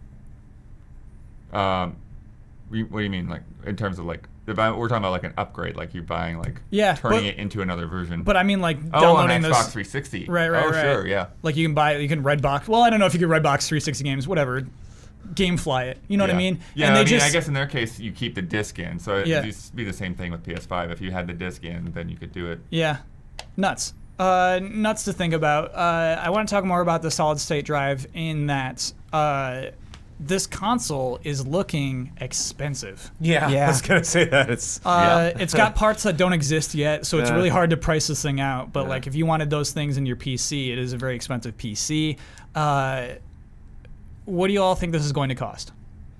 Um, we, what do you mean, like in terms of like if I, we're talking about like an upgrade, like you're buying like Yeah, turning but- it into another version. But I mean, like oh, on downloading Xbox those. three sixty. Right, right, oh, right. sure, yeah. Like you can buy, you can Redbox. Well, I don't know if you could Redbox three sixty games, whatever. GameFly it. You know yeah. what I mean? Yeah, and they I mean, just, I guess in their case, you keep the disc in, so it'd Yeah. just be the same thing with P S five. If you had the disc in, then you could do it. Yeah, nuts. Uh, nuts to think about. Uh, I want to talk more about the solid state drive in that uh, this console is looking expensive. Yeah, Yeah. I was gonna say that. It's Uh, it's got parts that don't exist yet, so it's Yeah. really hard to price this thing out. But Yeah. like, if you wanted those things in your P C, it is a very expensive P C. Uh, what do you all think this is going to cost?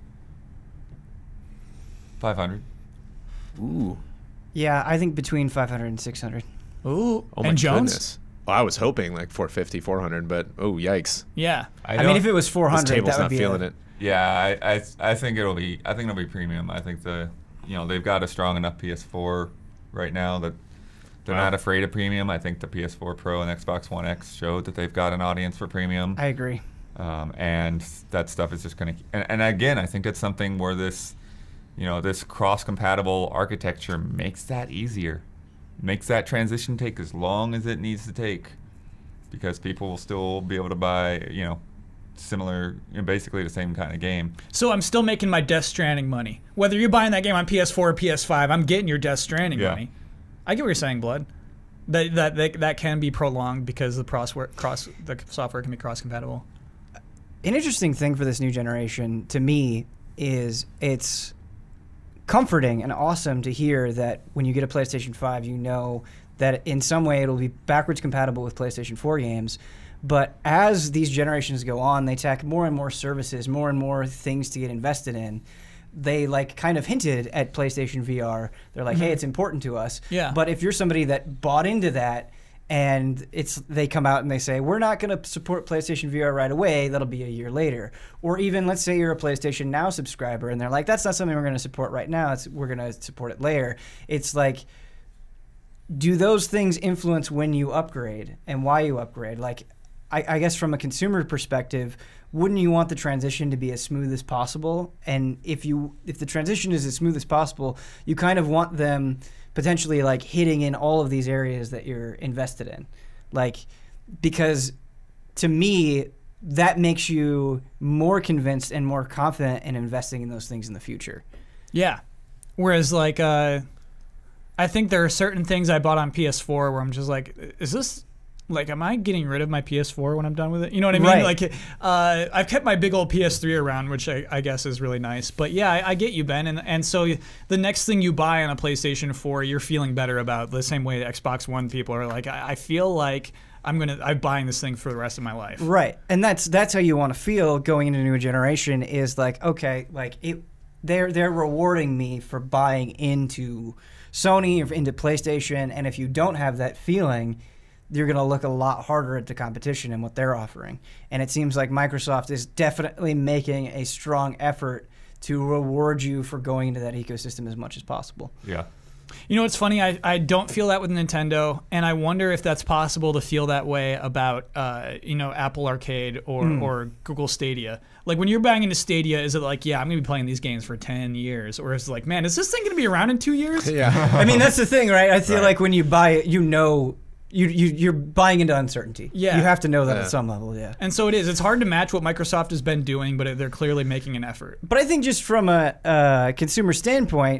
five hundred. ooh. Yeah, I think between five hundred and six hundred. Ooh, Oh my and Jones? goodness. Well, I was hoping like four fifty, four hundred, but oh yikes. Yeah. I, I, mean, don't- if it was four This hundred, table's that would not be feeling a, it. Yeah, I, I I think it'll be I think it'll be premium. I think the you know they've got a strong enough P S four right now that they're Wow. not afraid of premium. I think the P S four Pro and Xbox One X showed that they've got an audience for premium, I agree. um, and that stuff is just gonna. And, and again, I think it's something where this, you know, this cross-compatible architecture makes that easier, makes that transition take as long as it needs to take, because people will still be able to buy you know similar, you know, basically the same kind of game. So I'm still making my Death Stranding money. Whether you're buying that game on P S four or P S five, I'm getting your Death Stranding Yeah. money. I get what you're saying, Blood. That that that, that can be prolonged because the cross cross the software can be cross compatible. An interesting thing for this new generation to me is it's comforting and awesome to hear that when you get a PlayStation five, you know that in some way it'll be backwards compatible with PlayStation four games. But as these generations go on, they tack more and more services, more and more things to get invested in. They like kind of hinted at PlayStation V R. They're like, hey, it's important to us. Yeah. But if you're somebody that bought into that and it's they come out and they say, we're not going to support PlayStation V R right away, that'll be a year later. Or even let's say you're a PlayStation Now subscriber and they're like, that's not something we're going to support right now. It's we're going to support it later. It's like, do those things influence when you upgrade and why you upgrade? Like, I, I guess from a consumer perspective, wouldn't you want the transition to be as smooth as possible? And if you if the transition is as smooth as possible, you kind of want them potentially like hitting in all of these areas that you're invested in. Like, because to me, that makes you more convinced and more confident in investing in those things in the future. Yeah. Whereas like uh, I think there are certain things I bought on P S four where I'm just like, is this like, am I getting rid of my P S four when I'm done with it? You know what I mean? Right. Like, uh, I've kept my big old P S three around, which I, I guess is really nice. But yeah, I, I get you, Ben. And and so the next thing you buy on a PlayStation four, you're feeling better about the same way Xbox One people are like, I, I feel like I'm gonna I'm buying this thing for the rest of my life. Right. And that's that's how you want to feel going into a new generation is like, okay, like it they're they're rewarding me for buying into Sony or into PlayStation, and if you don't have that feeling, you're going to look a lot harder at the competition and what they're offering. And it seems like Microsoft is definitely making a strong effort to reward you for going into that ecosystem as much as possible. Yeah. You know what's funny? I, I don't feel that with Nintendo, and I wonder if that's possible to feel that way about uh, you know Apple Arcade or, Mm. or Google Stadia. Like when you're buying into Stadia, is it like, yeah, I'm gonna be playing these games for ten years, or is it like, man, is this thing gonna be around in two years? Yeah. I mean, that's the thing, right? I feel Right. like when you buy it, you know, you, you, you're buying into uncertainty. Yeah. You have to know that Yeah. at some level, yeah. And so it is. It's hard to match what Microsoft has been doing, but they're clearly making an effort. But I think just from a uh, consumer standpoint,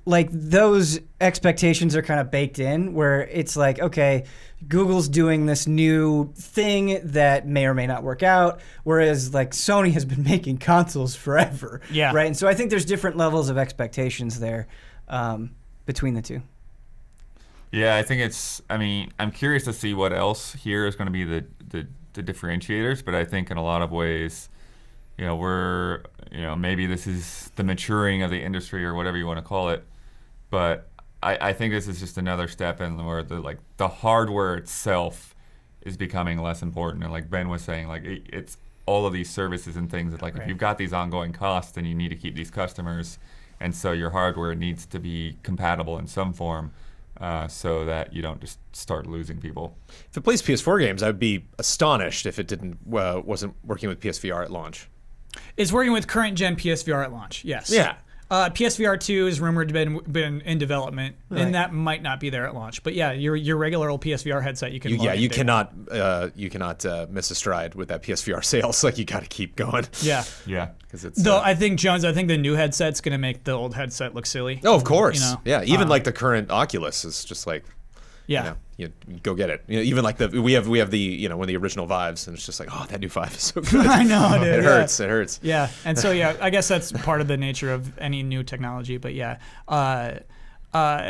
like those expectations are kind of baked in where it's like, okay, Google's doing this new thing that may or may not work out, whereas like Sony has been making consoles forever. Yeah. Right. And so I think there's different levels of expectations there um, between the two. Yeah, I think it's, I mean, I'm curious to see what else here is going to be the, the, the differentiators, but I think in a lot of ways, you know, we're, you know, maybe this is the maturing of the industry or whatever you want to call it, but I, I think this is just another step in where the like the hardware itself is becoming less important. And like Ben was saying, like it, it's all of these services and things that like Right. if you've got these ongoing costs, then you need to keep these customers, and so your hardware needs to be compatible in some form, uh, so that you don't just start losing people. If it plays P S four games, I'd be astonished if it didn't uh, wasn't working with P S V R at launch. It's working with current gen P S V R at launch. Yes. Yeah. Uh, P S V R two is rumored to been been in development, Right. and that might not be there at launch. But yeah, your your regular old P S V R headset, you can. You, log yeah, in you day cannot uh, you cannot uh, miss a stride with that P S V R sales. Like you got to keep going. one. Yeah. Yeah. because it's. Though uh, I think Jones, I think the new headset's gonna make the old headset look silly. oh, of course. You know, yeah, even uh, like the current Oculus is just like. Yeah. You know, you, you go get it. You know, even like the we have we have the you know one of the original Vives, and it's just like, oh, that new Vive is so good. I know, dude. It yeah. hurts. It hurts. Yeah, and so yeah, I guess that's part of the nature of any new technology. But yeah, uh, uh,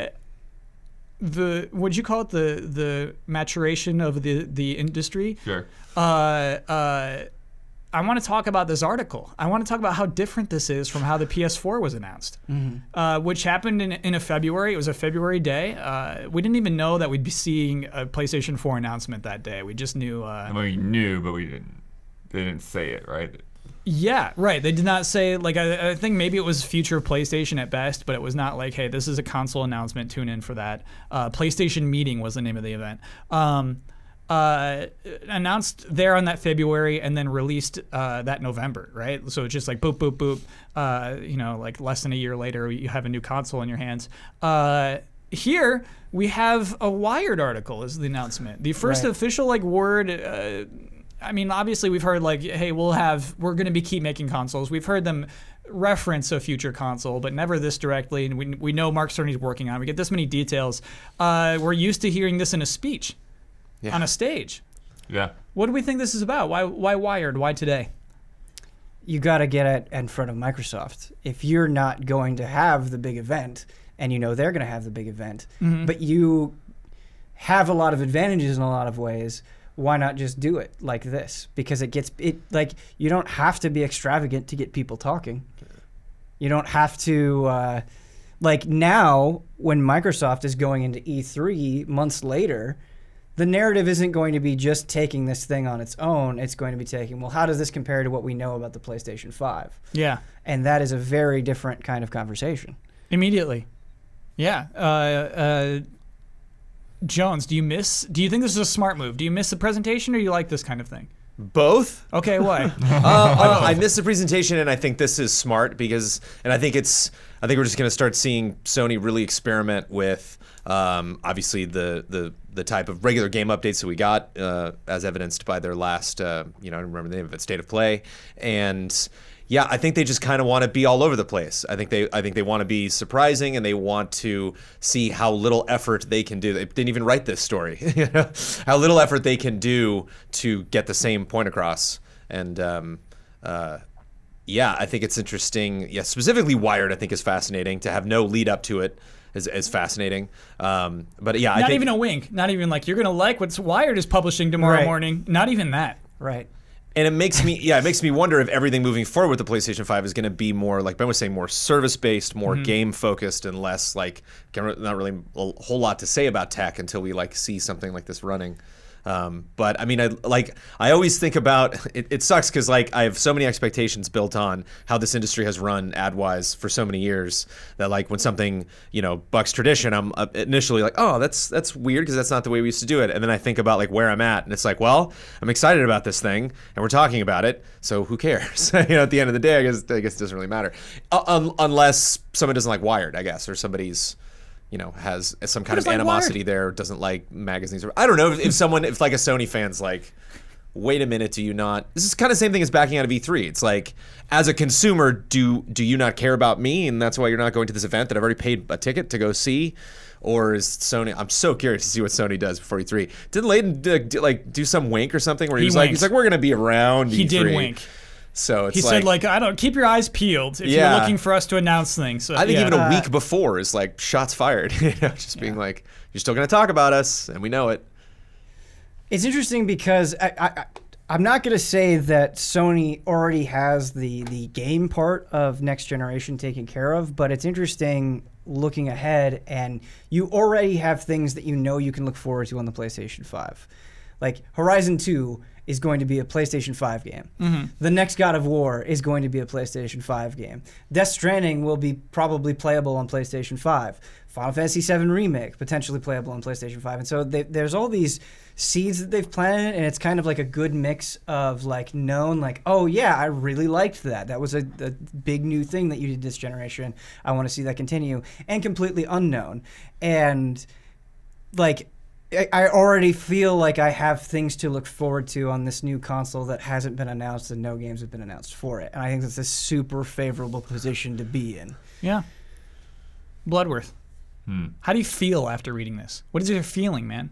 the would you call it the the maturation of the the industry? Sure. Uh, uh, I want to talk about this article. I want to talk about how different this is from how the P S four was announced, Mm-hmm. uh, which happened in, in a February. It was a February day. Uh, we didn't even know that we'd be seeing a PlayStation four announcement that day. We just knew. Uh, I mean, we knew, but we didn't, they didn't say it, right? Yeah, right. They did not say, like, I, I think maybe it was future PlayStation at best, but it was not like, hey, this is a console announcement, tune in for that. Uh, PlayStation Meeting was the name of the event. Um, uh, announced there on that February and then released uh, that November, right? So it's just like boop, boop, boop. Uh, you know, like less than a year later, you have a new console in your hands. Uh, here, we have a Wired article as the announcement. The first Right. official, like, word... Uh, I mean, obviously, we've heard like, hey, we'll have, we're going to be keep making consoles. We've heard them reference a future console, but never this directly. And we, we know Mark Cerny's working on it. We get this many details. Uh, we're used to hearing this in a speech, Yeah. on a stage. Yeah. What do we think this is about? Why, why Wired? Why today? You got to get it in front of Microsoft. If you're not going to have the big event, and you know they're going to have the big event, but you have a lot of advantages in a lot of ways, why not just do it like this? Because it gets it like you don't have to be extravagant to get people talking. You don't have to uh, like now when Microsoft is going into E three months later, the narrative isn't going to be just taking this thing on its own. It's going to be taking, well, how does this compare to what we know about the PlayStation five? Yeah, And that is a very different kind of conversation. immediately. Yeah. Uh, uh, Jones, do you miss, do you think this is a smart move? Do you miss the presentation or you like this kind of thing? Both. Okay, why? uh, uh, I missed the presentation, and I think this is smart because, and I think it's, I think we're just going to start seeing Sony really experiment with, um, obviously the the the type of regular game updates that we got, uh, as evidenced by their last, uh, you know, I don't remember the name of it, State of Play, and yeah, I think they just kind of want to be all over the place. I think they, I think they want to be surprising, and they want to see how little effort they can do. They didn't even write this story. You know, how little effort they can do to get the same point across. And um, uh, yeah, I think it's interesting. Yeah, specifically Wired, I think is fascinating. To have no lead up to it is, is fascinating. Um, but yeah, I Not think even a wink. Not even like, you're going to like what Wired is publishing tomorrow Right. morning. Not even that. Right. And it makes me, yeah, it makes me wonder if everything moving forward with the PlayStation five is going to be more, like Ben was saying, more service-based, more Mm-hmm. game-focused, and less like, not really a whole lot to say about tech until we like see something like this running. Um, but I mean, I like I always think about it. It sucks because like I have so many expectations built on how this industry has run ad-wise for so many years that like when something you know bucks tradition, I'm uh, initially like, oh, that's that's weird because that's not the way we used to do it. And then I think about like where I'm at, and it's like, well, I'm excited about this thing, and we're talking about it, so who cares? you know, at the end of the day, I guess I guess it doesn't really matter, uh, un- unless someone doesn't like Wired, I guess, or somebody's. You know, has some kind of does like animosity Wired? there, doesn't like magazines. Or, I don't know if, if someone, if like a Sony fan's like, wait a minute, do you not? This is kind of the same thing as backing out of E three. It's like, as a consumer, do do you not care about me, and that's why you're not going to this event that I've already paid a ticket to go see? Or is Sony? I'm so curious to see what Sony does before E three. Didn't Layden do, do, like do some wink or something where he, He was like, winked. he's like, we're gonna be around. He E three. did wink. So it's He like, said, like, I don't keep your eyes peeled if Yeah. you're looking for us to announce things. So, I think yeah. even a Uh, week before is like shots fired. You know, just being like, you're still gonna talk about us, and we know it. It's interesting because I, I, I- I'm not going to say that Sony already has the, the game part of next generation taken care of, but it's interesting looking ahead, and you already have things that you know you can look forward to on the PlayStation five. Like Horizon two is going to be a PlayStation five game. The next God of War is going to be a PlayStation five game. Death Stranding will be probably playable on PlayStation five. Final Fantasy seven Remake, potentially playable on PlayStation five. And so they, there's all these seeds that they've planted, and it's kind of like a good mix of like known, like, oh yeah, I really liked that. That was a, a big new thing that you did this generation. I want to see that continue. And completely unknown. And like, I I already feel like I have things to look forward to on this new console that hasn't been announced and no games have been announced for it. And I think that's a super favorable position to be in. Yeah. Bloodworth. Hmm. How do you feel after reading this? What is your feeling, man?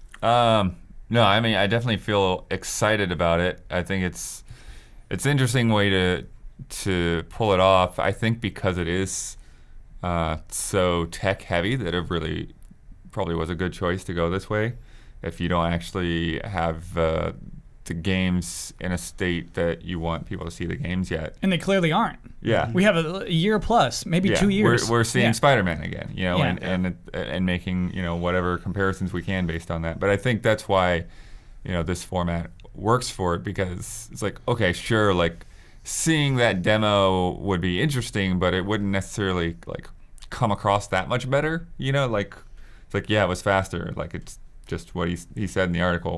Um, no, I mean, I definitely feel excited about it. I think it's it's an interesting way to to pull it off. I think because it is uh, so tech heavy that it really probably was a good choice to go this way. If you don't actually have uh, the games in a state that you want people to see the games yet. And they clearly aren't. Yeah. We have a, a year plus, maybe yeah, two years. We're, we're seeing Yeah. Spider-Man again, you know, Yeah. and, and it- and making, you know, whatever comparisons we can based on that. But I think that's why, you know, this format works for it, because it's like, okay, sure, like seeing that demo would be interesting, but it wouldn't necessarily like come across that much better, you know, like it's like, yeah, it was faster, like it's just what he he said in the article.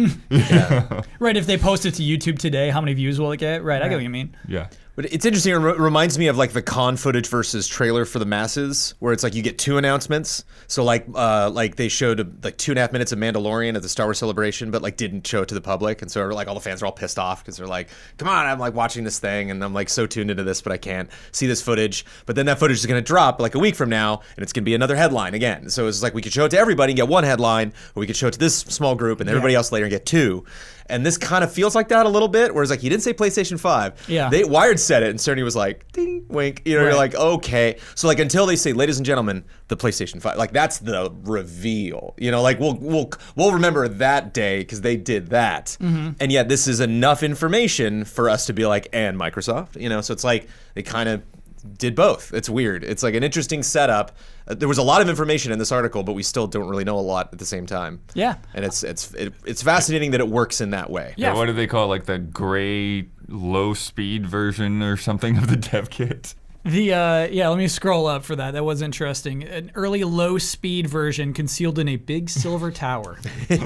Right, if they post it to YouTube today, how many views will it get? Right, I get what you mean. Yeah. But it's interesting. It re- reminds me of like the con footage versus trailer for the masses, where it's like you get two announcements. So like, uh, like they showed uh, like two and a half minutes of Mandalorian at the Star Wars Celebration, but like didn't show it to the public, and so like all the fans are all pissed off because they're like, "Come on, I'm like watching this thing, and I'm like so tuned into this, but I can't see this footage." But then that footage is going to drop like a week from now, and it's going to be another headline again. So it's like we could show it to everybody and get one headline, or we could show it to this small group and everybody else later and get two. And this kind of feels like that a little bit, whereas like he didn't say PlayStation five. Yeah. They Wired said it, and Cerny was like, ding, wink. You know, Right. you're like, okay. So like until they say, ladies and gentlemen, the PlayStation five, like that's the reveal. You know, like we'll we'll we'll remember that day because they did that. And yet this is enough information for us to be like, and Microsoft. You know, so it's like they kind of did both. It's weird. It's like an interesting setup. Uh, there was a lot of information in this article, but we still don't really know a lot at the same time. Yeah. And it's it's it, it's fascinating that it works in that way. Yeah. What do they call it? Like the gray low speed version or something of the dev kit? The uh, yeah, let me scroll up for that. That was interesting. An early low-speed version concealed in a big silver tower.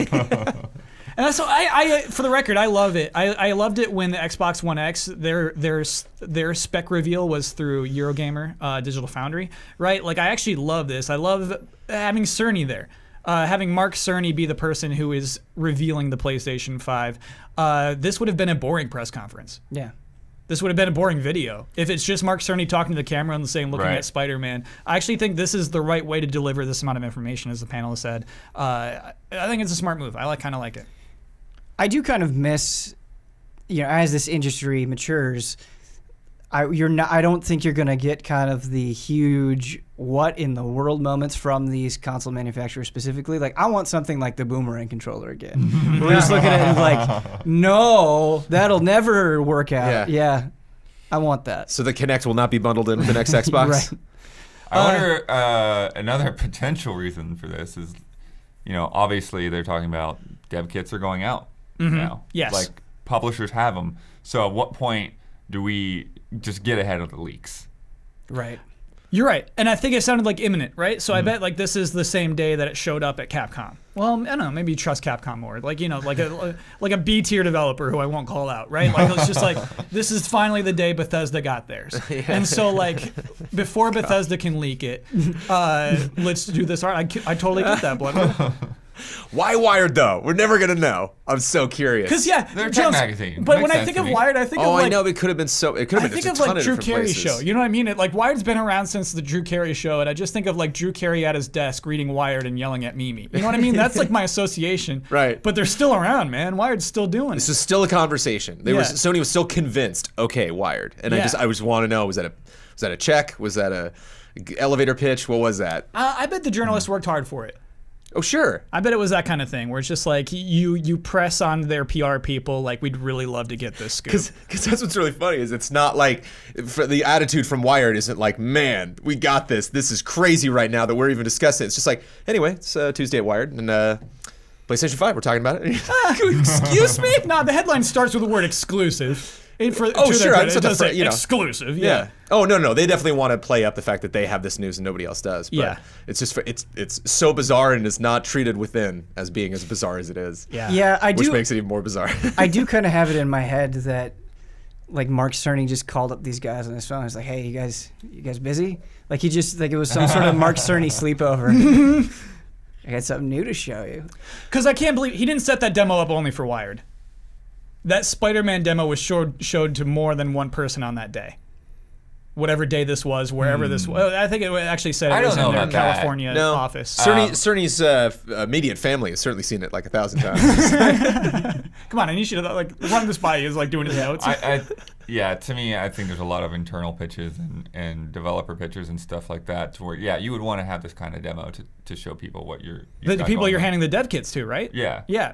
And that's so I, I, for the record, I love it. I, I loved it when the Xbox One X, their their their spec reveal was through Eurogamer, uh, Digital Foundry, right? Like I actually love this. I love having Cerny there. Uh, having Mark Cerny be the person who is revealing the PlayStation five. Uh, this would have been a boring press conference. Yeah. This would have been a boring video. If it's just Mark Cerny talking to the camera and saying, looking Right. at Spider-Man, I actually think this is the right way to deliver this amount of information, as the panel has said. Uh, I I think it's a smart move. I like, kind of like it. I do kind of miss, you know, as this industry matures, I you're not. I don't think you're going to get kind of the huge what in the world moments from these console manufacturers specifically. Like, I want something like the Boomerang controller again. We're just looking at it and like, no, that'll never work out. Yeah. Yeah, I want that. So the Kinect will not be bundled in with the next Xbox. Right. I wonder, uh, another potential reason for this is, you know, obviously they're talking about dev kits are going out now. Yes. Like, publishers have them. So at what point do we just get ahead of the leaks? Right. You're right. And I think it sounded like imminent, right? So I bet like this is the same day that it showed up at Capcom. Well, I don't know, maybe you trust Capcom more. Like, you know, like a like a B tier developer who I won't call out, right? Like it's just like this is finally the day Bethesda got theirs. And so like before Bethesda can leak it, uh, let's do this art. I, I totally get that, Blood. Why Wired though? We're never gonna know. I'm so curious. Because yeah, They're a tech Jones, magazine. But Makes when I sense think to of me. Wired, I think Oh, of like I know. It could have been so. It could I have been think just a of ton like of Drew different Carey's places. show. You know what I mean? It, like Wired's been around since the Drew Carey show, and I just think of like Drew Carey at his desk reading Wired and yelling at Mimi. You know what I mean? That's like my association. Right. But they're still around, man. Wired's still doing This it. is still a conversation. They Yeah. were Sony was still convinced. Okay, Wired, and I Yeah. just I just want to know: was that a was that a check? Was that a elevator pitch? What was that? Uh, I bet the journalists worked hard for it. Oh, sure. I bet it was that kind of thing where it's just like you you press on their P R people like we'd really love to get this scoop. Because that's what's really funny is it's not like for the attitude from Wired isn't like, man, we got this. This is crazy right now that we're even discussing it. It's just like, anyway, it's uh, Tuesday at Wired and uh, PlayStation five. We're talking about it. Excuse me? No, the headline starts with the word exclusive. It, for, Oh, to their sure, I credit, just it thought does the fir- say you know. exclusive. Yeah. Yeah. Oh no, no, they definitely want to play up the fact that they have this news and nobody else does. But Yeah. It's just for, it's it's so bizarre and is not treated within as being as bizarre as it is. Yeah. Yeah, I Which do. makes it even more bizarre. I do kind of have it in my head that, like, Mark Cerny just called up these guys on his phone. He's like, "Hey, you guys, you guys busy?" Like he just like it was some sort of Mark Cerny sleepover. I got something new to show you. Because I can't believe he didn't set that demo up only for Wired. That Spider-Man demo was showed showed to more than one person on that day. Whatever day this was, wherever this was. I think it actually said it I don't was know in their about that. California No. office. Cerny, Um, Cerny's uh, f- uh, immediate family has certainly seen it like a thousand times. Come on, and you should have like run this by you. Is like doing his notes. I, I, yeah, to me, I think there's a lot of internal pitches and, and developer pitches and stuff like that. To where, yeah, you would want to have this kind of demo to, to show people what you're. the you've got people going you're on. handing the dev kits to, right? Yeah. Yeah.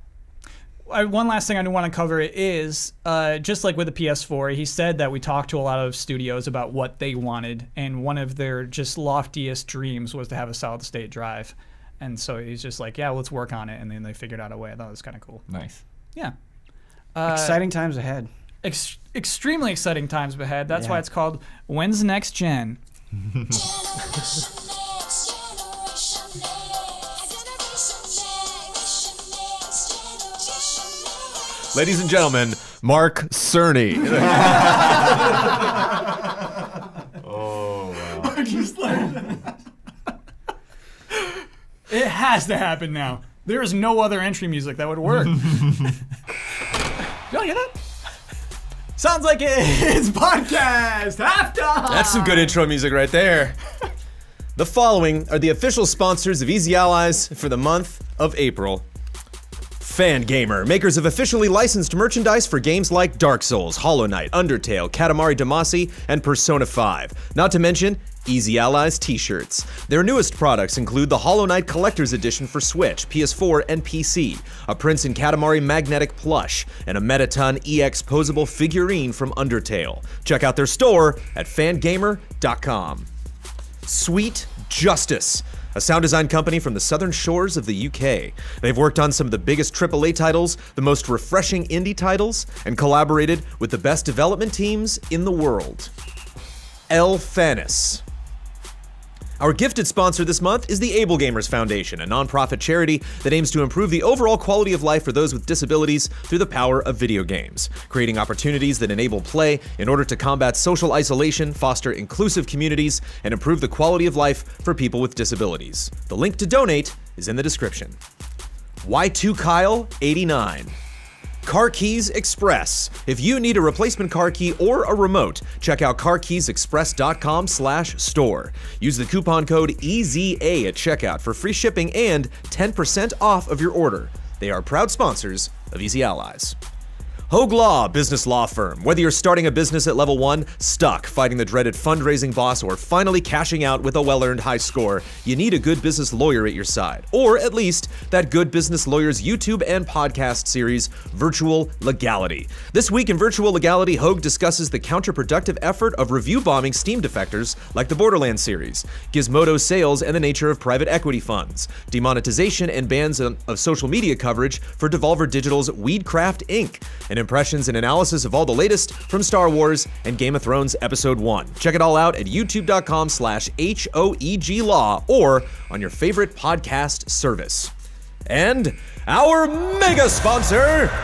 I, one last thing I do want to cover is uh, just like with the P S four, he said that we talked to a lot of studios about what they wanted, and one of their just loftiest dreams was to have a solid state drive. And so he's just like, yeah, let's work on it, and then they figured out a way. I thought it was kind of cool. Nice. Yeah. Uh, Exciting times ahead. Ex- extremely exciting times ahead. That's Yeah. why it's called When's Next Gen. Ladies and gentlemen, Mark Cerny. Oh, wow. Just like it has to happen now. There is no other entry music that would work. You don't hear that? Sounds like it's podcast halftime. That's some good intro music right there. The following are the official sponsors of Easy Allies for the month of April. Fangamer, makers of officially licensed merchandise for games like Dark Souls, Hollow Knight, Undertale, Katamari Damacy, and Persona five. Not to mention Easy Allies t-shirts. Their newest products include the Hollow Knight Collector's Edition for Switch, P S four, and P C, a Prince and Katamari magnetic plush, and a Mettaton E X posable figurine from Undertale. Check out their store at fangamer dot com. Sweet Justice, a sound design company from the southern shores of the U K. They've worked on some of the biggest triple A titles, the most refreshing indie titles, and collaborated with the best development teams in the world. El Fanis. Our gifted sponsor this month is the Able Gamers Foundation, a nonprofit charity that aims to improve the overall quality of life for those with disabilities through the power of video games, creating opportunities that enable play in order to combat social isolation, foster inclusive communities, and improve the quality of life for people with disabilities. The link to donate is in the description. Y two Kyle eighty-nine. Car Keys Express. If you need a replacement car key or a remote, check out car keys express dot com slash store. Use the coupon code E Z A at checkout for free shipping and ten percent off of your order. They are proud sponsors of Easy Allies. Hogue Law Business Law Firm. Whether you're starting a business at level one, stuck fighting the dreaded fundraising boss, or finally cashing out with a well-earned high score, you need a good business lawyer at your side. Or at least that Good Business Lawyer's YouTube and podcast series, Virtual Legality. This week in Virtual Legality, Hogue discusses the counterproductive effort of review bombing Steam defectors like the Borderlands series, Gizmodo's sales and the nature of private equity funds, demonetization and bans of social media coverage for Devolver Digital's Weedcraft Incorporated, and impressions and analysis of all the latest from Star Wars and Game of Thrones Episode one. Check it all out at youtube dot com slash H O E G Law or on your favorite podcast service. And our mega sponsor,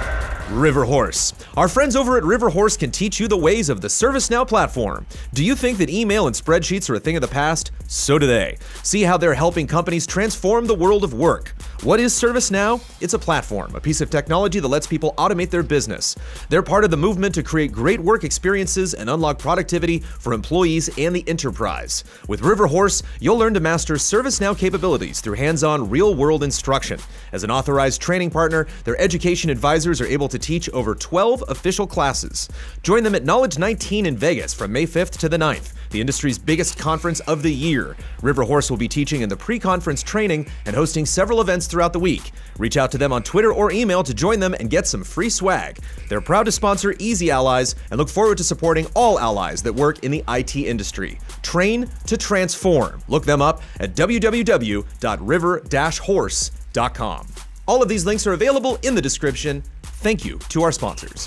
River Horse. Our friends over at River Horse can teach you the ways of the ServiceNow platform. Do you think that email and spreadsheets are a thing of the past? So do they. See how they're helping companies transform the world of work. What is ServiceNow? It's a platform, a piece of technology that lets people automate their business. They're part of the movement to create great work experiences and unlock productivity for employees and the enterprise. With River Horse, you'll learn to master ServiceNow capabilities through hands-on, real-world instruction. As an authorized training partner, their education advisors are able to teach over twelve official classes. Join them at Knowledge nineteen in Vegas from May fifth to the ninth, the industry's biggest conference of the year. River Horse will be teaching in the pre-conference training and hosting several events throughout the week. Reach out to them on Twitter or email to join them and get some free swag. They're proud to sponsor Easy Allies and look forward to supporting all allies that work in the I T industry. Train to transform. Look them up at w w w dot river dash horse dot com. All of these links are available in the description. Thank you to our sponsors.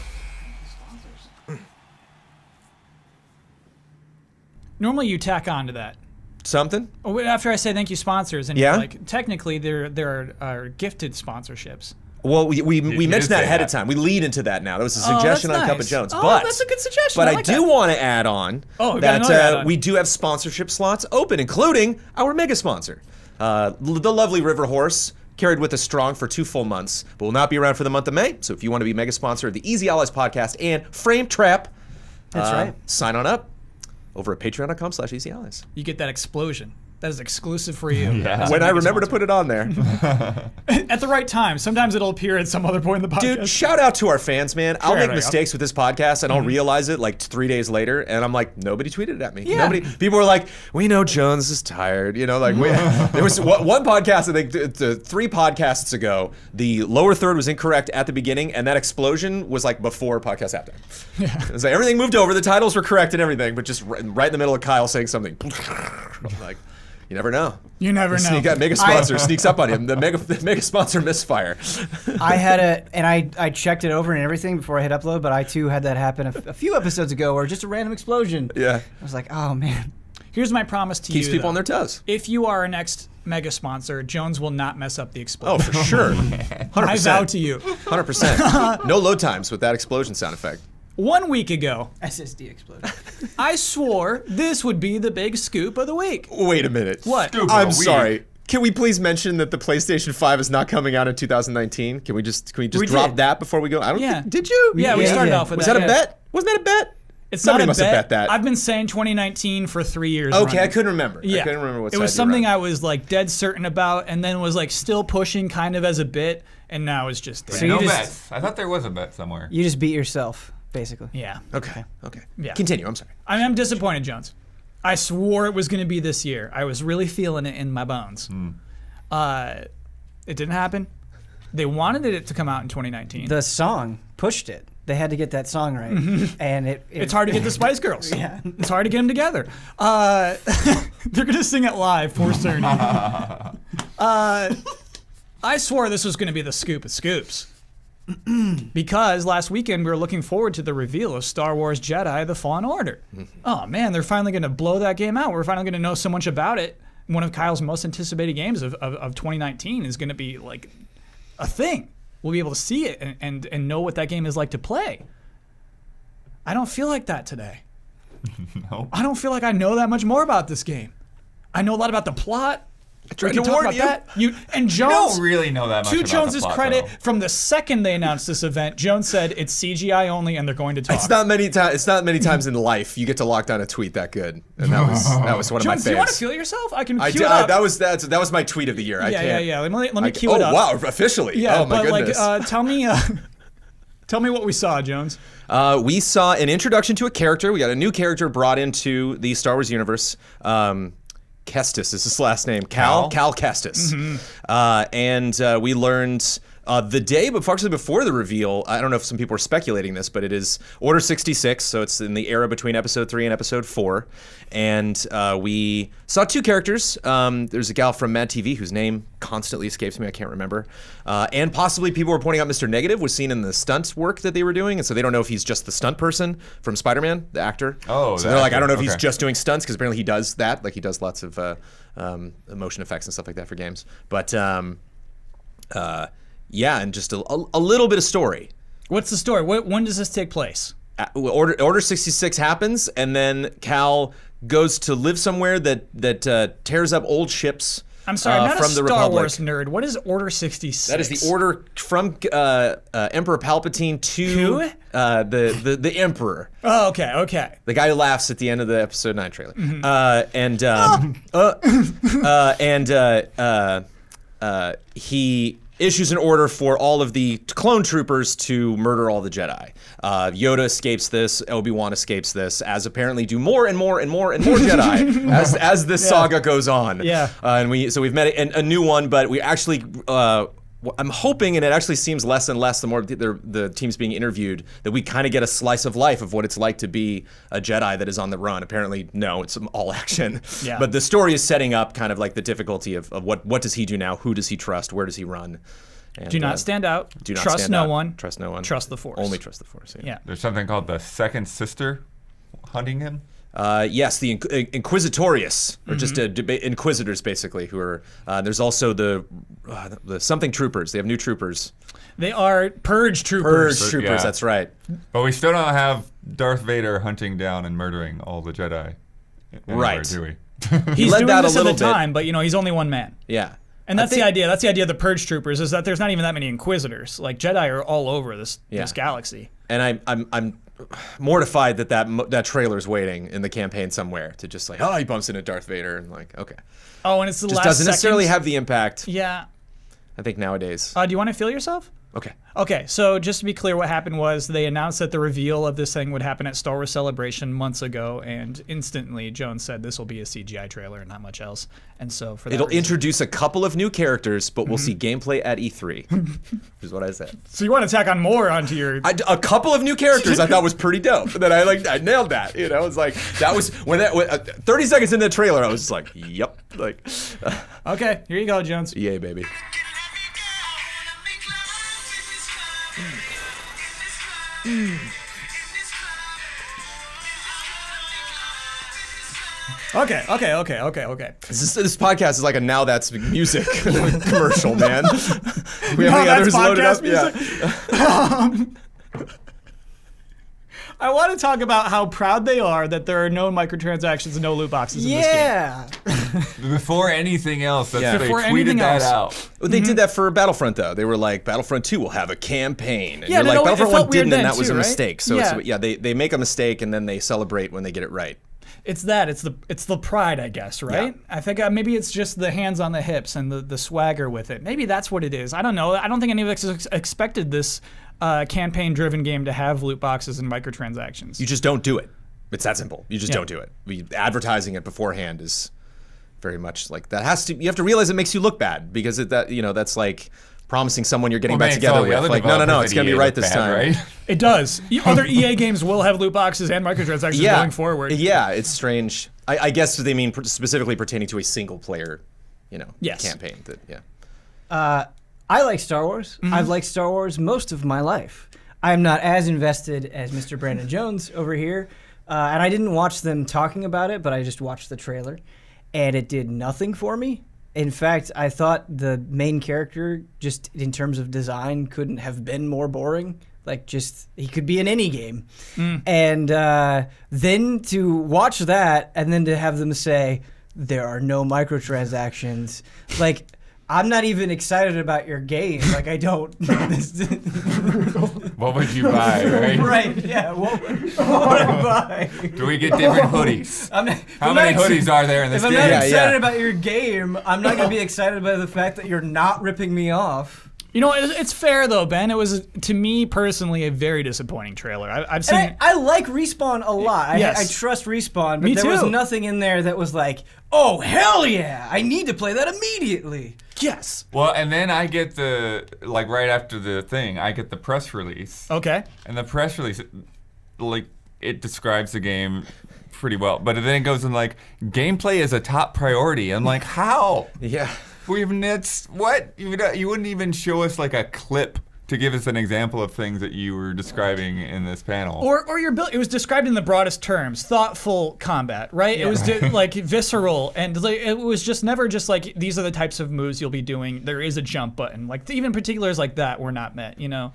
Normally you tack on to that. Something? Oh, wait, after I say thank you sponsors, and Yeah? you're like, technically there there are, are gifted sponsorships. Well, we, we, we you mentioned did that say of that. time. We lead into that now. That was a Oh, suggestion that's on Cup nice. of Jones. Oh, but, that's a good suggestion. But I I, like do that. want to add on Oh, we got that another uh, add-on. we do have sponsorship slots open, including our mega sponsor, uh, l- the lovely River Horse. Carried with us strong for two full months, but will not be around for the month of May. So if you want to be mega sponsor of the Easy Allies podcast and Frame Trap, That's uh, right. sign on up over at patreon dot com slash Easy Allies. You get that explosion. That is exclusive for you. Yeah. as a When I mega remember to sponsor. put it on there. At the right time. Sometimes it'll appear at some other point in the podcast. Dude, shout out to our fans, man. I'll Sure, make there you go. mistakes with this podcast and I'll realize it like three days later, and I'm like, nobody tweeted at me. Yeah. Nobody. People were like, we know Jones is tired. You know, like we, there was one one podcast. I think th- th- three podcasts ago, the lower third was incorrect at the beginning, and that explosion was like before podcast halftime. Yeah. It was like everything moved over. The titles were correct and everything, but just right, right in the middle of Kyle saying something. Like, you never know. You never The know. Sneak, mega sponsor sneaks up on him. The mega the mega sponsor misfire. I had a, and I, I checked it over and everything before I hit upload, but I too had that happen a, f- a few episodes ago where just a random explosion. Yeah. I was like, oh man. Here's my promise to Keeps you. people though. on their toes. If you are our next mega sponsor, Jones will not mess up the Oh, explosion. for sure. one hundred percent. I vow to you. one hundred percent. No load times with that explosion sound effect. One week ago, S S D explosion. I swore this would be the big scoop of the week. Wait a minute. What? Scoop of I'm the week. sorry. Can we please mention that the PlayStation five is not coming out in two thousand nineteen? Can we just can we just We drop did. that before we go? I don't Yeah. think, did you? Yeah, we Yeah, started yeah. off with Was that. that a yeah. bet? Wasn't that a bet? It's Somebody not a must bet. have bet that. I've been saying twenty nineteen for three years. Okay, I running. couldn't remember. Yeah, I couldn't remember what it side was you were something on. I was like dead certain about, and then was like still pushing kind of as a bit, and now it's just there. So you no just- bets. I thought there was a bet somewhere. You just beat yourself, basically. yeah. Okay, okay. Yeah. Continue, I'm sorry. I mean, I'm disappointed, Jones. I swore it was going to be this year. I was really feeling it in my bones. Uh, it didn't happen. They wanted it to come out in twenty nineteen. The song pushed it. They had to get that song right, and it, it. It's hard to get the Spice Girls. Yeah. It's hard to get them together. Uh, they're going to sing it live for certain. uh, I swore this was going to be the scoop of scoops. Because last weekend we were looking forward to the reveal of Star Wars Jedi The Fallen Order. Oh man, they're finally going to blow that game out. We're finally going to know so much about it. One of Kyle's most anticipated games of, of, of twenty nineteen is going to be like a thing. We'll be able to see it and, and, and know what that game is like to play. I don't feel like that today. No. I don't feel like I know that much more about this game. I know a lot about the plot. tried We can to talk warn about you. that. You and You Jones. don't really know that much To about Jones's the plot, credit, though. from the second they announced this event, Jones said it's C G I only and they're going to talk. It's not many times. It's not many times in life you get to lock down a tweet that good, and that was that was one of Jones, my do you want to faves. feel yourself? I can I cue did, it I, up. that was that. That was my tweet of the year. I yeah, yeah, can't. yeah. Let me, let me I, cue oh it up. wow! Officially. Yeah, oh my but goodness. like, uh, tell me, uh, tell me what we saw, Jones. Uh, we saw an introduction to a character. We got a new character brought into the Star Wars universe. Um, Kestis is his last name. Cal? Cal Kestis. Mm-hmm. Uh, and uh, we learned uh, the day, but actually before the reveal, I don't know if some people are speculating this, but it is Order sixty-six, so it's in the era between Episode three and Episode four. And uh, we saw two characters. Um, there's a gal from Mad T V whose name constantly escapes me. I can't remember. Uh, and possibly people were pointing out Mister Negative was seen in the stunt work that they were doing, and so they don't know if he's just the stunt person from Spider-Man, the actor. Oh, so the they're like, I actor. don't know if he's Okay. just doing stunts, because apparently he does that. Like he does lots of uh, um, motion effects and stuff like that for games. But um, uh, yeah, and just a, a, a little bit of story. What's the story? Wh- when does this take place? Uh, Order Order sixty-six happens, and then Cal goes to live somewhere that that uh, tears up old ships. I'm sorry, uh, I'm not from a the Star Republic. Wars nerd. What is Order sixty-six? That is the order from uh, uh, Emperor Palpatine to Who? uh, the, the the Emperor, Oh, okay, okay. the guy who laughs at the end of the Episode Nine trailer, Mm-hmm. uh, and um, uh, uh, and uh, uh, uh, he issues an order for all of the clone troopers to murder all the Jedi. Uh, Yoda escapes this. Obi-Wan escapes this. As apparently do more and more and more and more Jedi as as this saga goes on. Yeah. Uh, and we so we've met a, a new one, but we actually. Uh, I'm hoping, and it actually seems less and less the more the, the team's being interviewed, that we kind of get a slice of life of what it's like to be a Jedi that is on the run. Apparently, no, it's all action. Yeah. But the story is setting up kind of like the difficulty of, of what what does he do now? Who does he trust? Where does he run? And, Do not uh, stand out. do not Trust stand no out. one. Trust no one. Trust the Force. Only trust the Force. Yeah. Yeah. There's something called the second sister hunting him. Uh, yes, the Inq- Inquisitorius, or Mm-hmm. just uh, deba- Inquisitors, basically, who are. Uh, there's also the, uh, the the something troopers. They have new troopers. They are Purge troopers. Purge troopers. yeah. That's right. But we still don't have Darth Vader hunting down and murdering all the Jedi. anywhere, Right. Do we? He's led doing that a this at the little bit. time, but you know he's only one man. Yeah. And I that's think- the idea. That's the idea of the Purge troopers is that there's not even that many Inquisitors. Like Jedi are all over this Yeah. this galaxy. And I'm I'm I'm mortified that that mo- that trailer's waiting in the campaign somewhere to just like, oh, he bumps into Darth Vader and like, okay, Oh, and it's the just last doesn't necessarily seconds. have the impact. Yeah. I think nowadays. Uh, do you want to feel yourself? Okay. Okay, so just to be clear, what happened was they announced that the reveal of this thing would happen at Star Wars Celebration months ago, and instantly Jones said this will be a C G I trailer and not much else. And so for that It'll reason- introduce a couple of new characters, but we'll see gameplay at E three. Is what I said. So you want to tack on more onto your? I, a couple of new characters I thought was pretty dope. That I like, I nailed that. You know, it's like that was when that when, uh, thirty seconds into the trailer, I was just like, yep, like, Okay, here you go, Jones. yay, baby. Okay, okay, okay, okay, okay. This, is, this podcast is like a now that's music commercial, man. We Now have any That's others loaded up? podcast Yeah. I want to talk about how proud they are that there are no microtransactions and no loot boxes in this game. Yeah. Before anything else, that's Yeah. they Before tweeted anything that else. out. Well, they did that for Battlefront, though. They were like, Battlefront two will have a campaign. And Yeah, you're no, like, no, it Battlefront felt one weird didn't, and then that was too, a right? mistake. So, Yeah. it's, yeah, they, they make a mistake, and then they celebrate when they get it right. It's that. It's the it's the pride, I guess, right? I think uh, maybe it's just the hands on the hips and the, the swagger with it. Maybe that's what it is. I don't know. I don't think any of us ex- expected this uh, campaign-driven game to have loot boxes and microtransactions. You just don't do it. It's that simple. You just Yeah. don't do it. We, advertising it beforehand is very much like that. Has to. You have to realize it makes you look bad because it, that you know that's like promising someone you're getting Well, back man, it's all together the with. other Like, no, no, no, developers it's at gonna be E A right look this bad, time. right? It does. Y- Other E A games will have loot boxes and microtransactions Yeah. going forward. Yeah, it's strange. I, I guess they mean pr- specifically pertaining to a single player, you know, Yes. campaign. That yeah. Uh, I like Star Wars. I've liked Star Wars most of my life. I'm not as invested as Mister Brandon Jones over here, uh, and I didn't watch them talking about it, but I just watched the trailer, and it did nothing for me. In fact, I thought the main character, just in terms of design, couldn't have been more boring. Like, just, he could be in any game. And uh, then to watch that, and then to have them say, there are no microtransactions. Like, I'm not even excited about your game. Like, I don't. What would you buy, right? Right, yeah. What, what would I buy? Do we get different hoodies? I'm not, if How I'm many not ex- hoodies are there in this If I'm game? not Yeah, excited yeah. about your game, I'm not going to be excited by the fact that you're not ripping me off. You know, it- it's fair though, Ben. It was to me personally a very disappointing trailer. I, I've seen. And I, I like Respawn a lot. I, Yes. I trust Respawn, but Me there was too. nothing in there that was like, oh, hell yeah, I need to play that immediately. yes. Well, and then I get the, like right after the thing, I get the press release. Okay. And the press release, like, it describes the game pretty well. But then it goes in like, gameplay is a top priority. I'm like, how? Yeah. We've nits. What? You, would- you wouldn't even show us like a clip to give us an example of things that you were describing in this panel. Or, or your build. It was described in the broadest terms: thoughtful combat, right? It was di- like visceral, and like, it was just never just like these are the types of moves you'll be doing. There is a jump button. Like even particulars like that were not met. You know.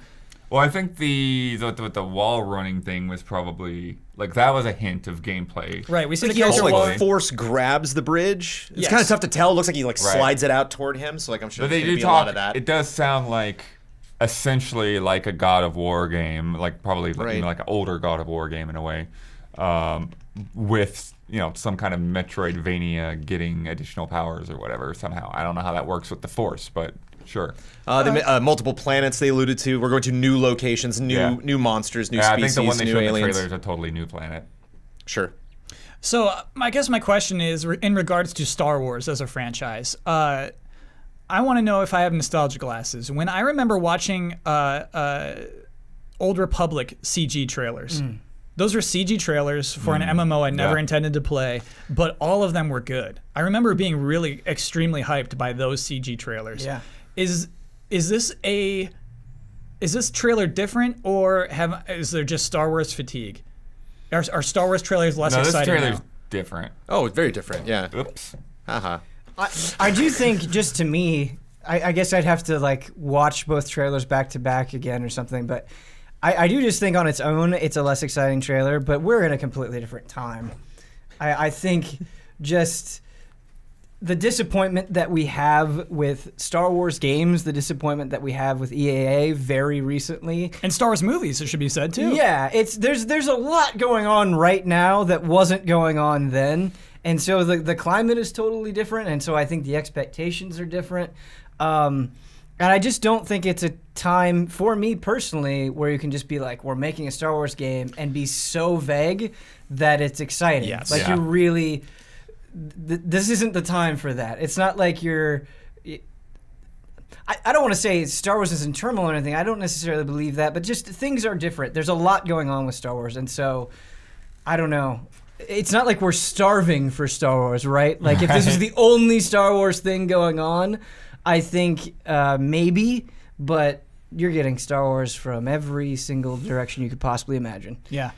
Well, I think the the, the the wall running thing was probably like that was a hint of gameplay. Right, we see Like the he also character like wall. force grabs the bridge. It's Yes. kind of tough to tell. It looks like he like Right. slides it out toward him. So like I'm sure But there's they gonna do be a lot talk. of that. It does sound like essentially like a God of War game, like probably like, Right. you know, like an older God of War game in a way, um, with you know some kind of Metroidvania getting additional powers or whatever somehow. I don't know how that works with the Force, but sure. Uh, they, uh, multiple planets they alluded to. We're going to new locations, new Yeah. new monsters, new Yeah, I species, think the one they new showed in the aliens. trailer is a totally new planet. Sure. So uh, I guess my question is, re- in regards to Star Wars as a franchise, uh, I want to know if I have nostalgia glasses. When I remember watching uh, uh, Old Republic C G trailers, those were C G trailers for an M M O I never Yeah. intended to play, but all of them were good. I remember being really extremely hyped by those C G trailers. Yeah. Is is this a is this trailer different, or have is there just Star Wars fatigue? Are, are Star Wars trailers less No, this exciting trailer's now? different. Oh, very different. Yeah. Oops. Haha. I, I do think, just to me, I, I guess I'd have to like watch both trailers back to back again or something. But I, I do just think on its own, it's a less exciting trailer. But we're in a completely different time. I, I think just the disappointment that we have with Star Wars games, the disappointment that we have with E A A very recently. And Star Wars movies, it should be said too. Yeah, it's there's there's a lot going on right now that wasn't going on then, and so the the climate is totally different, and so I think the expectations are different, um, and I just don't think it's a time for me personally where you can just be like, we're making a Star Wars game and be so vague that it's exciting. Yes. Like Yeah. you really, th- this isn't the time for that. It's not like you're. I, I don't want to say Star Wars is in turmoil or anything. I don't necessarily believe that, but just things are different. There's a lot going on with Star Wars, and so I don't know. It's not like we're starving for Star Wars, right? Like if this is the only Star Wars thing going on, I think uh, maybe, but you're getting Star Wars from every single direction you could possibly imagine. Yeah.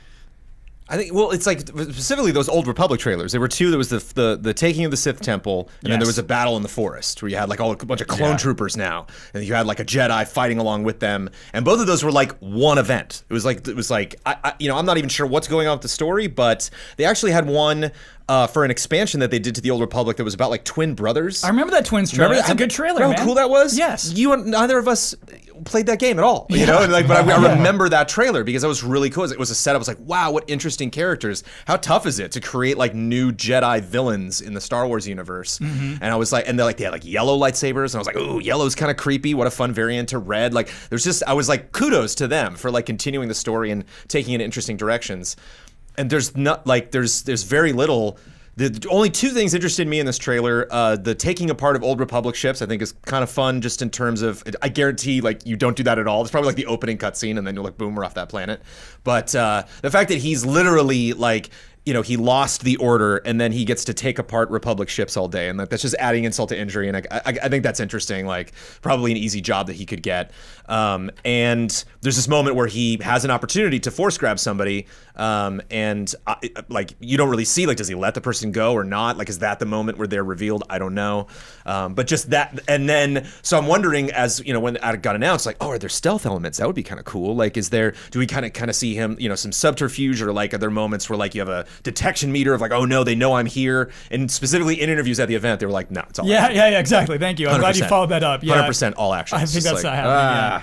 I think well, it's like specifically those Old Republic trailers. There were two. There was the the, the taking of the Sith Temple, and then there Yes. was a battle in the forest where you had like all, a bunch of clone Yeah. troopers now, and you had like a Jedi fighting along with them. And both of those were like one event. It was like it was like I, I you know I'm not even sure what's going on with the story, but they actually had one uh, for an expansion that they did to the Old Republic that was about like twin brothers. I remember that Twins trailer. Remember That's a that? good trailer, Remember man. how cool that was? Yes. You and neither of us played that game at all. You know, and like, but I, I remember that trailer because that was really cool. It was a setup. I was like, wow, what interesting characters. How tough is it to create like new Jedi villains in the Star Wars universe? Mm-hmm. And I was like, and they're like, they had like yellow lightsabers, and I was like, ooh, yellow's kind of creepy. What a fun variant to red. Like, there's just, I was like, kudos to them for like continuing the story and taking it in interesting directions. And there's not like, there's there's very little. The only two things interested me in this trailer, uh, the taking apart of Old Republic ships, I think is kind of fun just in terms of, I guarantee like you don't do that at all. It's probably like the opening cutscene and then you're like, boom, we're off that planet. But uh, the fact that he's literally like, you know, he lost the order and then he gets to take apart Republic ships all day. And like, that's just adding insult to injury. And I, I, I think that's interesting, like probably an easy job that he could get. Um, and there's this moment where he has an opportunity to force grab somebody. Um, and I, like, you don't really see, like, does he let the person go or not? Like, is that the moment where they're revealed? I don't know. Um, but just that. And then, so I'm wondering as, you know, when it got announced, like, oh, are there stealth elements? That would be kind of cool. Like, is there, do we kind of, kind of see him, you know, some subterfuge or like, are there moments where like you have a detection meter of like, oh no, they know I'm here. And specifically in interviews at the event, they were like, no, it's all Yeah, action. yeah, yeah, exactly. Thank you. I'm glad you one hundred percent. followed that up. Yeah. one hundred percent all action. I It's think just that's like, happening, yeah. ah.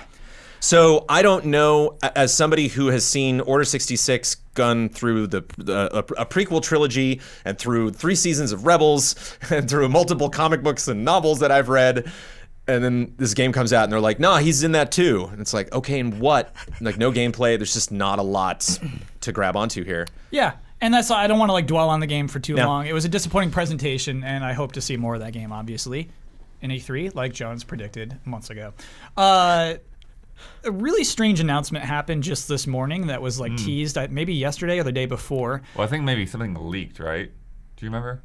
So I don't know, a- as somebody who has seen Order sixty-six gone through the, the a, a prequel trilogy and through three seasons of Rebels and through multiple comic books and novels that I've read, and then this game comes out and they're like, nah, he's in that too. And it's like, okay, and what? Like, no gameplay. There's just not a lot to grab onto here. Yeah. And that's I don't want to like dwell on the game for too No. long. It was a disappointing presentation, and I hope to see more of that game, obviously, in E three, like Jones predicted months ago. Uh, a really strange announcement happened just this morning that was like teased, uh, maybe yesterday or the day before. Well, I think maybe something leaked, right? Do you remember?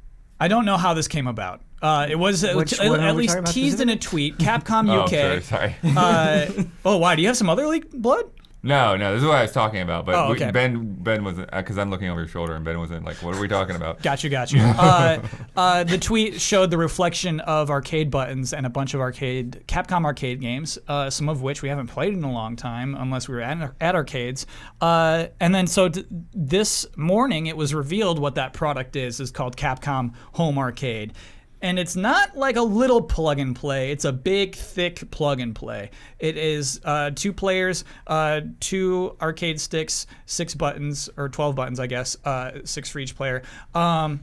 I don't know how this came about. Uh, it was uh, Which t- one are at we least talking about teased in a tweet. Capcom Oh, U K. sorry, sorry. uh, oh, why? Do you have some other leak blood? No, no, this is what I was talking about. But Oh, we- okay. Ben, Ben wasn't because I'm looking over your shoulder, and Ben wasn't like, "What are we talking about?" Got you, got you. Uh, uh, the tweet showed the reflection of arcade buttons and a bunch of arcade Capcom arcade games, uh, some of which we haven't played in a long time, unless we were at, at arcades. Uh, and then so d- this morning it was revealed what that product is. Is called Capcom Home Arcade. And it's not like a little plug and play. It's a big, thick plug and play. It is uh, two players, uh, two arcade sticks, six buttons, or twelve buttons, I guess, uh, six for each player. Um,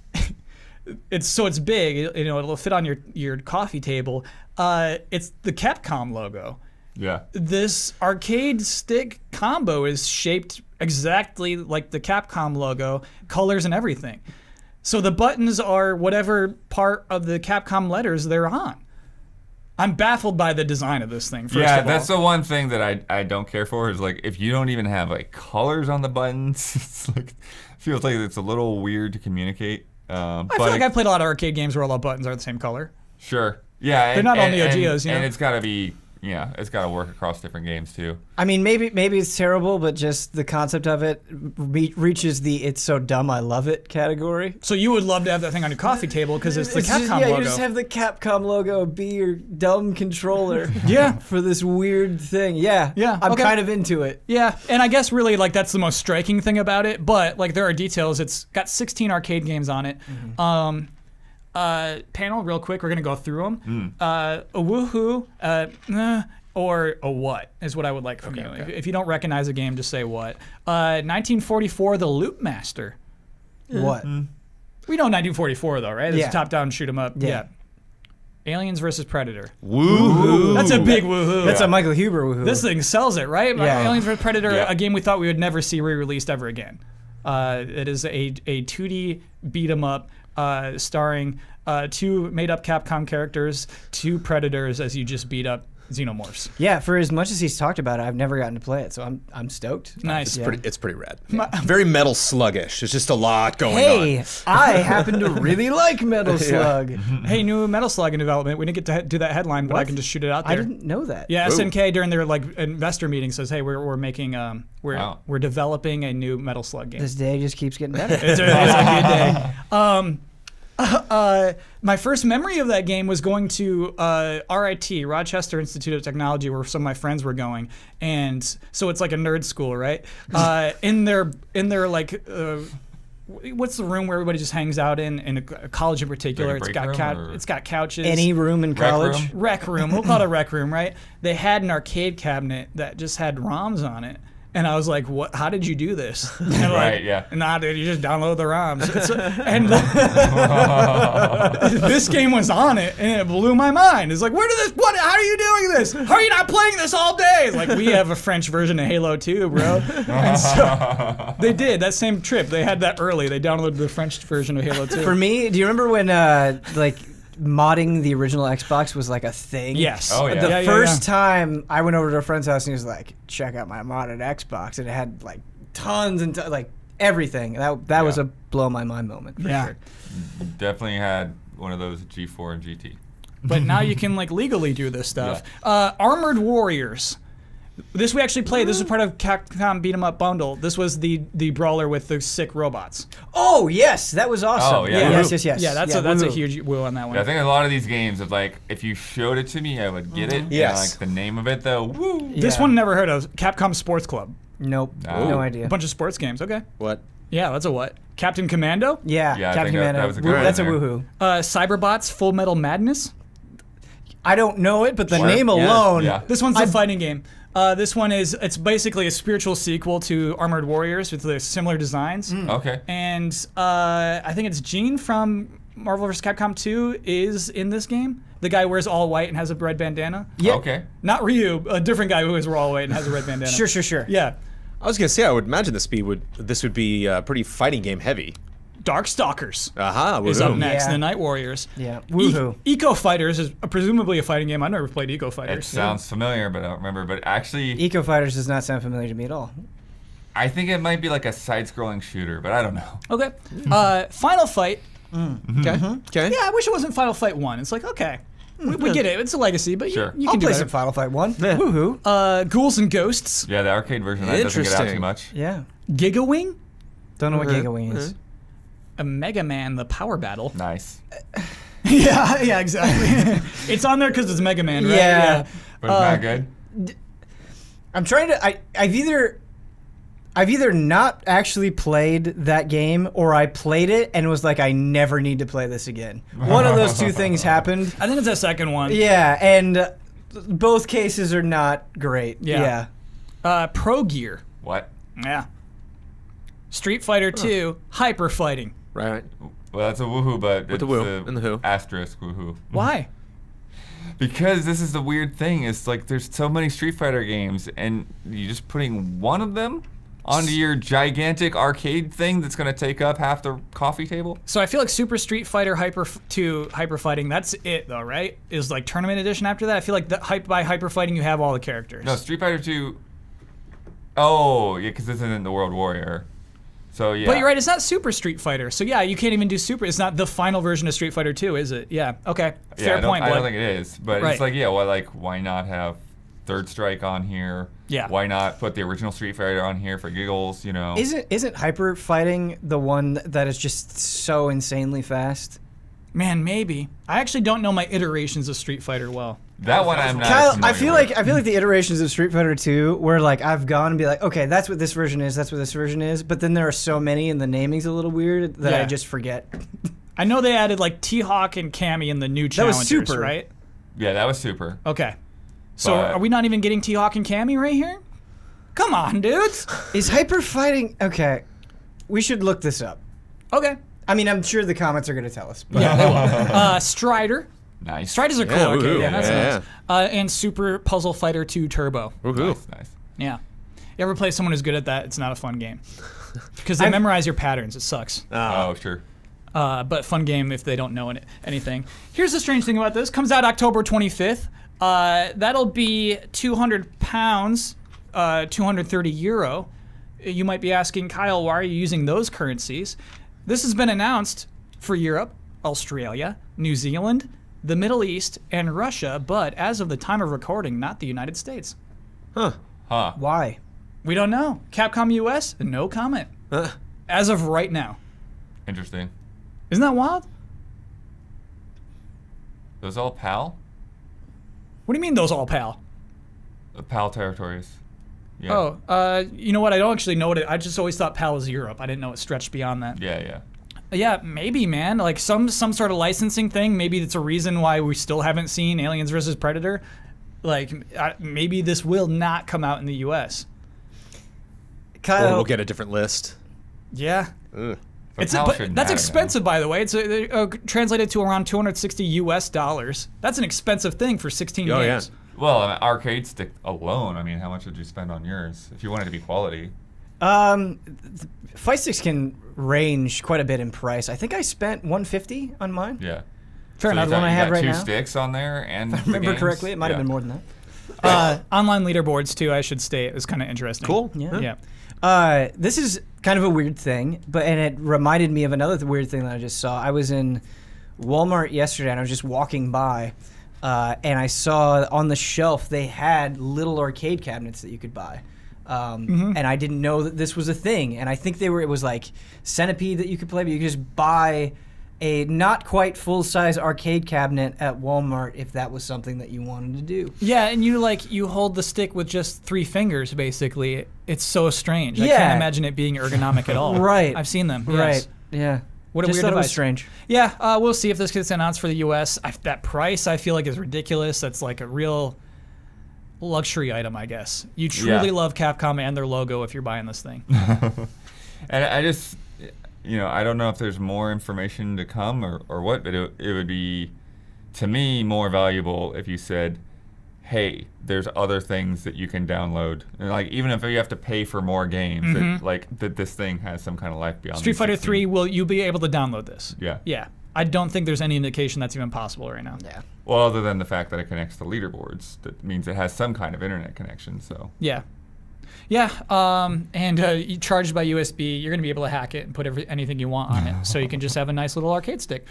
it's so it's big. It- you know, it'll fit on your your coffee table. Uh, it's the Capcom logo. Yeah. This arcade stick combo is shaped exactly like the Capcom logo, colors and everything. So the buttons are whatever part of the Capcom letters they're on. I'm baffled by the design of this thing. First yeah, of that's all. the one thing that I I don't care for is like if you don't even have like colors on the buttons, it's like feels like it's a little weird to communicate. Um, I but feel like it- I've played a lot of arcade games where all the buttons are the same color. Sure. Yeah. They're and, not all and, Neo and- Geos, you know? and it's got to be yeah, it's got to work across different games too. I mean, maybe maybe it's terrible, but just the concept of it re- reaches the "it's so dumb I love it" category. So you would love to have that thing on your coffee table because it's the It's Capcom just, yeah, logo. you just have the Capcom logo be your dumb controller. Yeah. for this weird thing. Yeah, Yeah, I'm okay. kind of into it. Yeah, and I guess really like that's the most striking thing about it. But like there are details. It's got sixteen arcade games on it. Mm-hmm. Um, uh, panel real quick. We're gonna go through them. Mm. Uh, a woohoo, uh, nah, or a what is what I would like from Okay, you. okay. If, if you don't recognize a game, just say what. Uh, nineteen forty-four, The Loop Master. What? We know nineteen forty-four though, right? It's Yeah. a top-down shoot 'em up. Yeah. Yeah. Aliens versus Predator. Woohoo! That's a big woohoo. That's a Michael Huber woohoo. This thing sells it, right? Yeah. Aliens versus Predator, Yeah. a game we thought we would never see re-released ever again. Uh, it is a, a two D beat 'em up uh, starring uh, two made-up Capcom characters, two Predators as you just beat up xenomorphs. yeah, for as much as he's talked about it, I've never gotten to play it, so I'm I'm stoked. Nice. It's Yeah. pretty. It's pretty rad. Very Metal Sluggish. It's just a lot going Hey, on. I happen to really like Metal Slug. Hey, new Metal Slug in development. We didn't get to he- do that headline, but I What? can just shoot it out I there. didn't know that. Yeah, Ooh. S N K during their like investor meeting says, "Hey, we're, we're making um we're Wow. we're developing a new Metal Slug game." This day just keeps getting better. It's a, it's a good day. Um, uh, my first memory of that game was going to uh, R I T, Rochester Institute of Technology, where some of my friends were going, and so it's like a nerd school, right? Uh, in their in their like. Uh, What's the room where everybody just hangs out in? In a, a college in particular, Like a it's break got room, cou- or- it's got couches. Any room in Rec college. room? Rec room. We'll call it a rec room, right? They had an arcade cabinet that just had ROMs on it. And I was like, "What? How did you do this?" And they're like, Right, yeah. Nah, dude, you just download the ROMs. It's a- and this game was on it, and it blew my mind. It's like, where did this? What? How are you doing this? How are you not playing this all day? It's like we have a French version of Halo two, bro. And so they did that same trip. They had that early. They downloaded the French version of Halo two. For me, do you remember when uh, like modding the original Xbox was like a thing? yes. Oh, yeah. The yeah, yeah, first yeah. time I went over to a friend's house and he was like, "Check out my modded Xbox," and it had like tons and t- like everything. That that was Yeah. a blow my mind moment for Yeah. sure. Definitely had one of those G four and G T. But now you can like legally do this stuff. Uh, Armored Warriors. This we actually played. This was part of Capcom Beat 'em Up bundle. This was the the brawler with the sick robots. Oh yes, that was awesome. Oh, yeah. Yes, yes, yes. Yeah, that's a that's a woo-hoo. huge woo on that one. Yeah, I think a lot of these games, of like, if you showed it to me, I would get it. Yes. And, like the name of it, though. Woo. This Yeah. one never heard of. Capcom Sports Club. Nope, Oh. no A idea. bunch of sports games. Okay. What? Yeah, that's a what? Captain Commando. Yeah, Yeah, I Captain think that- Commando. that was a good Woo- one That's a there. woohoo. Uh, Cyberbots Full Metal Madness. I don't know it, but the Sure. name Yeah. alone. Yeah. This one's a fighting game. Uh, this one is it's basically a spiritual sequel to Armored Warriors with the similar designs. Okay. And uh, I think it's Gene from Marvel vs. Capcom two is in this game. The guy who wears all white and has a red bandana. Yeah. Okay. Not Ryu, a different guy who wears all white and has a red bandana. Sure, sure, sure. Yeah. I was gonna say I would imagine this be would this would be uh, pretty fighting game heavy. Darkstalkers Aha! is up woohoo. next. Yeah. The Night Warriors. Yeah. E- Woohoo. Eco Fighters is presumably a fighting game. I've never played Eco It Fighters. sounds familiar, but I don't remember. But actually, Eco Fighters does not sound familiar to me at all. I think it might be like a side-scrolling shooter, but I don't know. Okay. Uh, Final Fight. Okay. Okay. Yeah, I wish it wasn't Final Fight one. It's like, okay. We, we get it. It's a legacy, but Sure. you, you I'll can do play better. some Final Fight one. Woohoo! Uh, Ghouls and Ghosts, Yeah, the arcade version of that doesn't get out Interesting. too much. Yeah. Gigawing, Don't know what Uh-huh. Gigawing is. a Mega Man, the Power Battle. Nice. yeah, yeah, exactly. It's on there because it's Mega Man, right? Yeah. But it's Uh, not good. I'm trying to. I I've either. I've either not actually played that game or I played it and was like, I never need to play this again. One of those two things happened. I think it's that second one. Yeah, and uh, both cases are not great. Yeah. Yeah. Uh, Pro Gear. What? Yeah. Street Fighter two, Hyper Fighting. Right. Well, that's a woohoo, but With it's the woo a and the who. asterisk woohoo. Why? Because this is the weird thing. It's like there's so many Street Fighter games, and you're just putting one of them onto your gigantic arcade thing that's going to take up half the coffee table. So I feel like Super Street Fighter Hyper two Hyper Fighting, that's it though, right? Is like Tournament Edition after that? I feel like the, hype by Hyper Fighting you have all the characters. No, Street Fighter two. Oh, yeah, because this isn't the World Warrior. So yeah. But you're right, it's not Super Street Fighter. So yeah, you can't even do Super. It's not the final version of Street Fighter two, is it? Yeah. Okay. Yeah, Fair I don't, point. I don't Blake. think it is, but Right. it's like, yeah, well, like, why not have Third Strike on here? Yeah. Why not put the original Street Fighter on here for giggles? You know. Isn't isn't Hyper Fighting the one that is just so insanely fast? Man, maybe. I actually don't know my iterations of Street Fighter well. that one I'm not. Kyle, familiar I feel with. like I feel like the iterations of Street Fighter two where like I've gone and be like, okay, that's what this version is, that's what this version is, but then there are so many and the naming's a little weird that I Yeah. just forget. I know they added like T-Hawk and Cammy in the new That was challengers, Super. right? Yeah, that was super. Okay. So But- are we not even getting T-Hawk and Cammy right here? Come on, dudes. Is Hyper Fighting okay? We should look this up. Okay. I mean, I'm sure the comments are going to tell us. But Yeah, they will. Uh, Strider. Nice. Striders are cool. Yeah, arcade woohoo. game. That's Yeah, nice. Uh, and Super Puzzle Fighter two Turbo. Woohoo. Nice, nice. Yeah. You ever play someone who's good at that? It's not a fun game. Because they I've- memorize your patterns. It sucks. Ah. Oh, sure. Uh, but fun game if they don't know any- anything. Here's the strange thing about this. Comes out October twenty-fifth. Uh, that'll be two hundred pounds, uh, two hundred thirty euro. You might be asking, Kyle, why are you using those currencies? This has been announced for Europe, Australia, New Zealand, the Middle East, and Russia, but as of the time of recording, not the United States. Huh. Huh. why? We don't know. Capcom U S, no comment. Uh, As of right now. Interesting. Isn't that wild? Those all PAL? What do you mean those all pal? Uh, PAL territories. Yeah. Oh, uh, you know what? I don't actually know what it. I just always thought PAL was Europe. I didn't know it stretched beyond that. Yeah, yeah. Yeah, maybe, man. Like some some sort of licensing thing. Maybe it's a reason why we still haven't seen Aliens versus Predator. Like I, maybe this will not come out in the U S. or Kyle, we'll get a different list. Yeah. Ugh. But It's PAL but shouldn't that's matter, expensive, by the way. It's uh, uh, translated to around two hundred sixty U S dollars. That's an expensive thing for sixteen Oh, yeah. games. now. Well, an arcade stick alone, I mean, how much would you spend on yours if you wanted to be quality? um, th- Fight Sticks can range quite a bit in price. I think I spent one hundred fifty on mine. Yeah. Fair So enough. you the one got- I you have got right two now. sticks on there, and If I remember correctly, it might have been more than that. Uh, online leaderboards too. I should state is kind of interesting. Cool. Yeah. Yeah. Uh, this is kind of a weird thing, but and it reminded me of another th- weird thing that I just saw. I was in Walmart yesterday, and I was just walking by, uh, and I saw on the shelf they had little arcade cabinets that you could buy. Um, And I didn't know that this was a thing. And I think they were. It was like Centipede that you could play, but you could just buy a not quite full size arcade cabinet at Walmart if that was something that you wanted to do. Yeah, and you like you hold the stick with just three fingers, basically. It's so strange. I Yeah. can't imagine it being ergonomic at all. Right. I've seen them. Right. Yes. Yeah. What a just weird thought it was device. strange. Yeah, uh, we'll see if this gets announced for the U S. I, that price, I feel like, is ridiculous. That's like a real luxury item, I guess. You truly Yeah. love Capcom and their logo if you're buying this thing. And I just, you know, I don't know if there's more information to come or, or what, but it, it would be, to me, more valuable if you said, hey, there's other things that you can download. And like, even if you have to pay for more games, that, like, that this thing has some kind of life beyond Street these Fighter sixteen. three, will you be able to download this? Yeah. Yeah. I don't think there's any indication that's even possible right now. Yeah. Well, other than the fact that it connects to leaderboards, that means it has some kind of internet connection, so. Yeah. Yeah, um, and uh, you charged by U S B, you're going to be able to hack it and put every, anything you want on it. So you can just have a nice little arcade stick.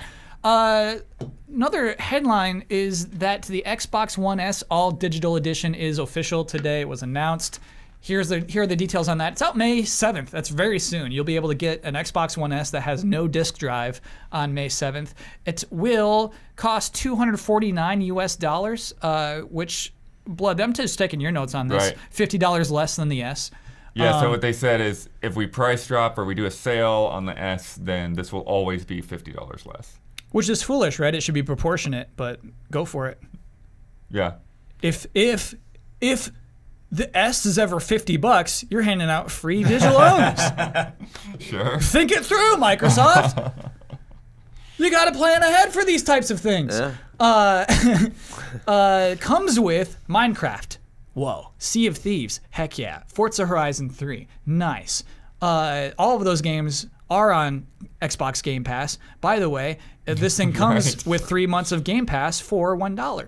Uh, another headline is that the Xbox One S All Digital Edition is official today. It was announced. Here's the here are the details on that. It's out May seventh. That's very soon. You'll be able to get an Xbox One S that has no disk drive on May seventh. It will cost two hundred forty-nine U S dollars, uh, which, Blood, I'm just taking your notes on this. Right. fifty dollars less than the S. Yeah, Um, so what they said is if we price drop or we do a sale on the S, then this will always be fifty dollars less. Which is foolish, right? It should be proportionate, but go for it. Yeah. If if if the S is ever fifty bucks, you're handing out free digital owners. Sure. Think it through, Microsoft. You got to plan ahead for these types of things. Yeah. Uh, uh, comes with Minecraft. Whoa. Sea of Thieves. Heck yeah. Forza Horizon three. Nice. Uh, all of those games are on Xbox Game Pass. By the way, uh, this thing comes Right. with three months of Game Pass for one dollar.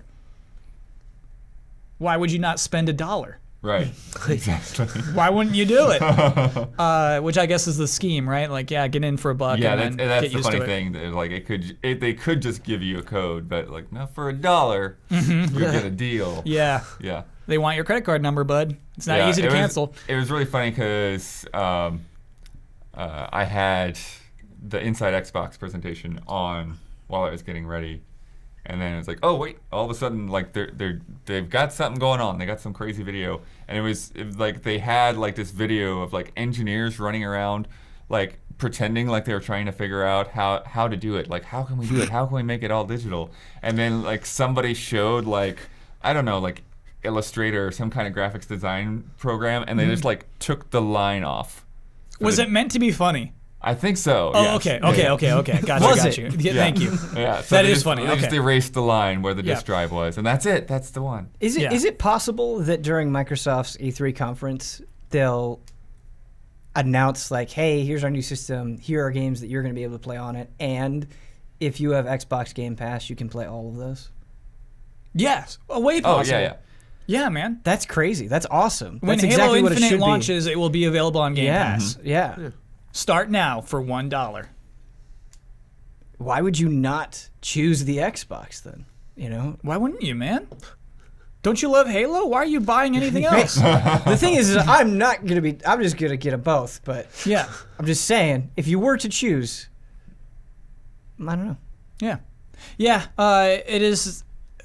Why would you not spend a dollar? Right. Exactly. Why wouldn't you do it? uh, which I guess is the scheme, right? Like, yeah, get in for a buck Yeah, and that's, then and that's get the used funny to it. thing. That, like, it could, it, they could just give you a code, but like, no, for a dollar, you get a deal. Mm-hmm. Yeah, Yeah. they want your credit card number, bud. It's not Yeah, easy to it was- cancel. It was really funny because um, uh, I had the Inside Xbox presentation on while I was getting ready, and then it's like, oh wait! All of a sudden, like they're they're they've got something going on. They got some crazy video, and it was, it was like they had like this video of like engineers running around, like pretending like they were trying to figure out how how to do it. Like, how can we do it? How can we make it all digital? And then like somebody showed like, I don't know, like Illustrator or some kind of graphics design program, and they just like took the line off. for Was the- it meant to be funny? I think so. Oh, yes. okay, okay, Yeah. okay, okay. Gotcha, Was got it? you. Yeah, Yeah. Thank you. Yeah, so That they is just, funny, They just okay. erased the line where the Yeah. disk drive was, and that's it. That's the one. Is it Yeah. is it possible that during Microsoft's E three conference they'll announce like, "Hey, here's our new system. Here are games that you're going to be able to play on it, and if you have Xbox Game Pass, you can play all of those." Yes, a way Oh possible. yeah, yeah. Yeah, man. That's crazy. That's awesome. When That's Halo exactly what it Infinite should launches, it will be available on be. Game Yeah, Pass. yeah. Start now for one dollar. Why would you not choose the Xbox then? You know, Why wouldn't you, man? Don't you love Halo? Why are you buying anything else? the thing is, is I'm not gonna be. I'm just gonna get a both. But Yeah, I'm just saying, if you were to choose, I don't know. yeah, yeah. Uh, it is.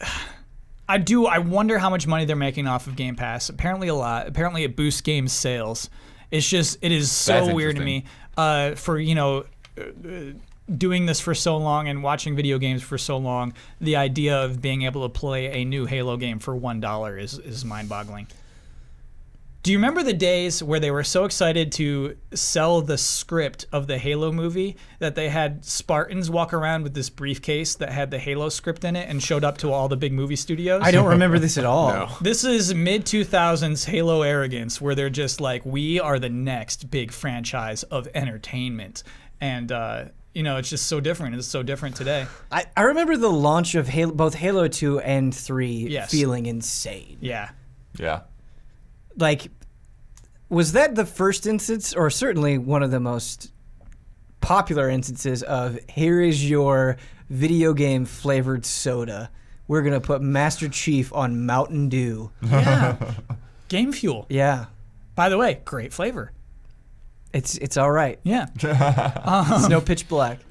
I do. I wonder how much money they're making off of Game Pass. Apparently, a lot. Apparently, it boosts game sales. It's just. It is so That's weird to interesting. me. Uh, for you know. Uh, doing this for so long and watching video games for so long, the idea of being able to play a new Halo game for one dollar is, is mind-boggling. Do you remember the days where they were so excited to sell the script of the Halo movie that they had Spartans walk around with this briefcase that had the Halo script in it and showed up to all the big movie studios? I don't remember this at all. No. This is mid two thousands Halo arrogance, where they're just like, we are the next big franchise of entertainment. And, uh, you know, it's just so different. It's so different today. I, I remember the launch of Halo, both Halo two and three Yes. feeling insane. Yeah. Yeah. Like, was that the first instance, or certainly one of the most popular instances of here is your video game flavored soda. We're going to put Master Chief on Mountain Dew. Yeah. Game Fuel. Yeah. By the way, great flavor. It's it's all right. Yeah. It's no Pitch Black.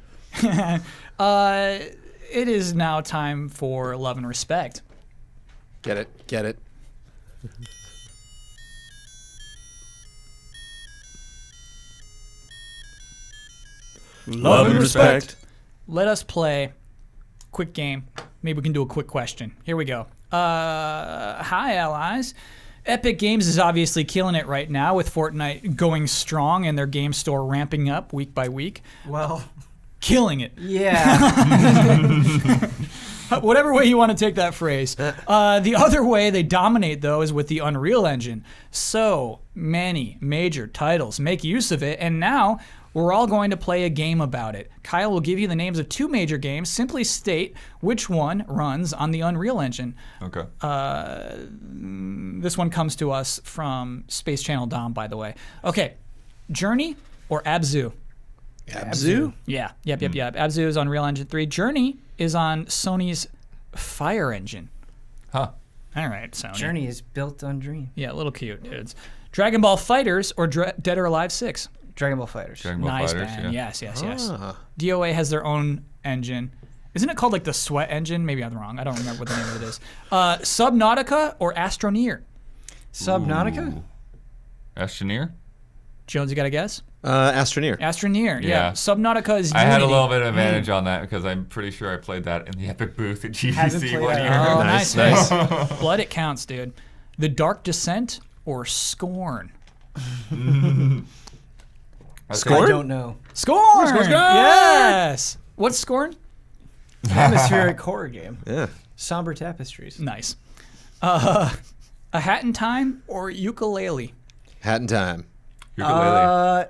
uh, it is now time for Love and Respect. Get it? Get it? Love and respect. Let us play quick game. Maybe we can do a quick question. Here we go. Uh, hi, allies. Epic Games is obviously killing it right now with Fortnite going strong and their game store ramping up week by week. Well, Killing it. yeah. Whatever way you want to take that phrase. Uh, the other way they dominate, though, is with the Unreal Engine. So many major titles make use of it, and now we're all going to play a game about it. Kyle will give you the names of two major games. Simply state which one runs on the Unreal Engine. Okay. Uh, this one comes to us from Space Channel Dom, by the way. Okay, Journey or Abzu? Abzu? Yeah, yep, yep, Hmm. yep. Abzu is on Unreal Engine three. Journey is on Sony's Fire Engine. Huh. All right, Sony. Journey is built on Dream. Yeah, a little cute, dudes. Dragon Ball Fighters or Dra- Dead or Alive six. Dragon Ball Fighters. Dragon Ball Nice, Fighters, Ben. yeah. Yes, yes, yes. Ah. D O A has their own engine. Isn't it called like the Sweat Engine? Maybe I'm wrong. I don't remember what the name of it is. Uh, Subnautica or Astroneer? Subnautica? Ooh. Astroneer? Jones, you got a guess? Uh, Astroneer. Astroneer, yeah. Yeah. Subnautica is I had a Unity. little bit of advantage on that because I'm pretty sure I played that in the Epic booth at G D Haven't C played one that. year. Oh, Nice, nice, nice. nice. Blood, it counts, dude. The Dark Descent or Scorn? Scorn? I don't know. Scorn! Scorn, Scorn! Yes! What's Scorn? Atmospheric horror game. Yeah. Somber tapestries. Nice. Uh, a Hat in Time or Ukulele? Hat in Time. Ukulele. Uh,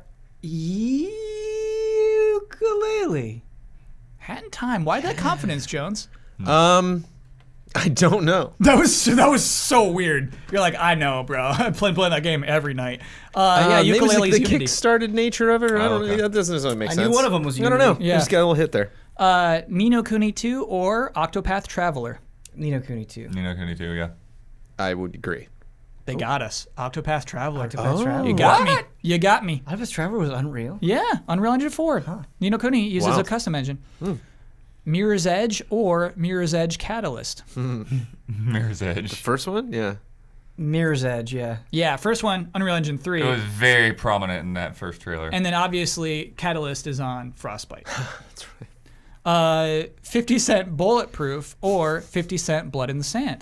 ukulele. Hat in Time. Why that confidence, Jones? Um, I don't know. That was that was so weird. You're like, I know, bro. I play playing that game every night. Uh, yeah, Uh, maybe it's ukulele like is the Unity. kick-started nature of it. Or I Oh, don't know. okay. That doesn't necessarily make I sense. knew one of them was I don't know. Unity. Yeah. We just got a little hit there. Uh, Nino Kuni two or Octopath Traveler? Nino Kuni two. Nino Kuni too, yeah. I would agree. They got us. Octopath Traveler. Octopath Oh. Traveler. You got What? me. You got me. Octopath Traveler was Unreal. Yeah, Unreal Engine four. Nino Kuni uses Wow. a custom engine. Mirror's Edge or Mirror's Edge Catalyst? Mirror's Edge. First one? Yeah. Mirror's Edge, yeah. Yeah, first one, Unreal Engine three. It was very prominent in that first trailer. And then obviously Catalyst is on Frostbite. That's right. Uh, fifty cent Bulletproof or fifty cent Blood in the Sand?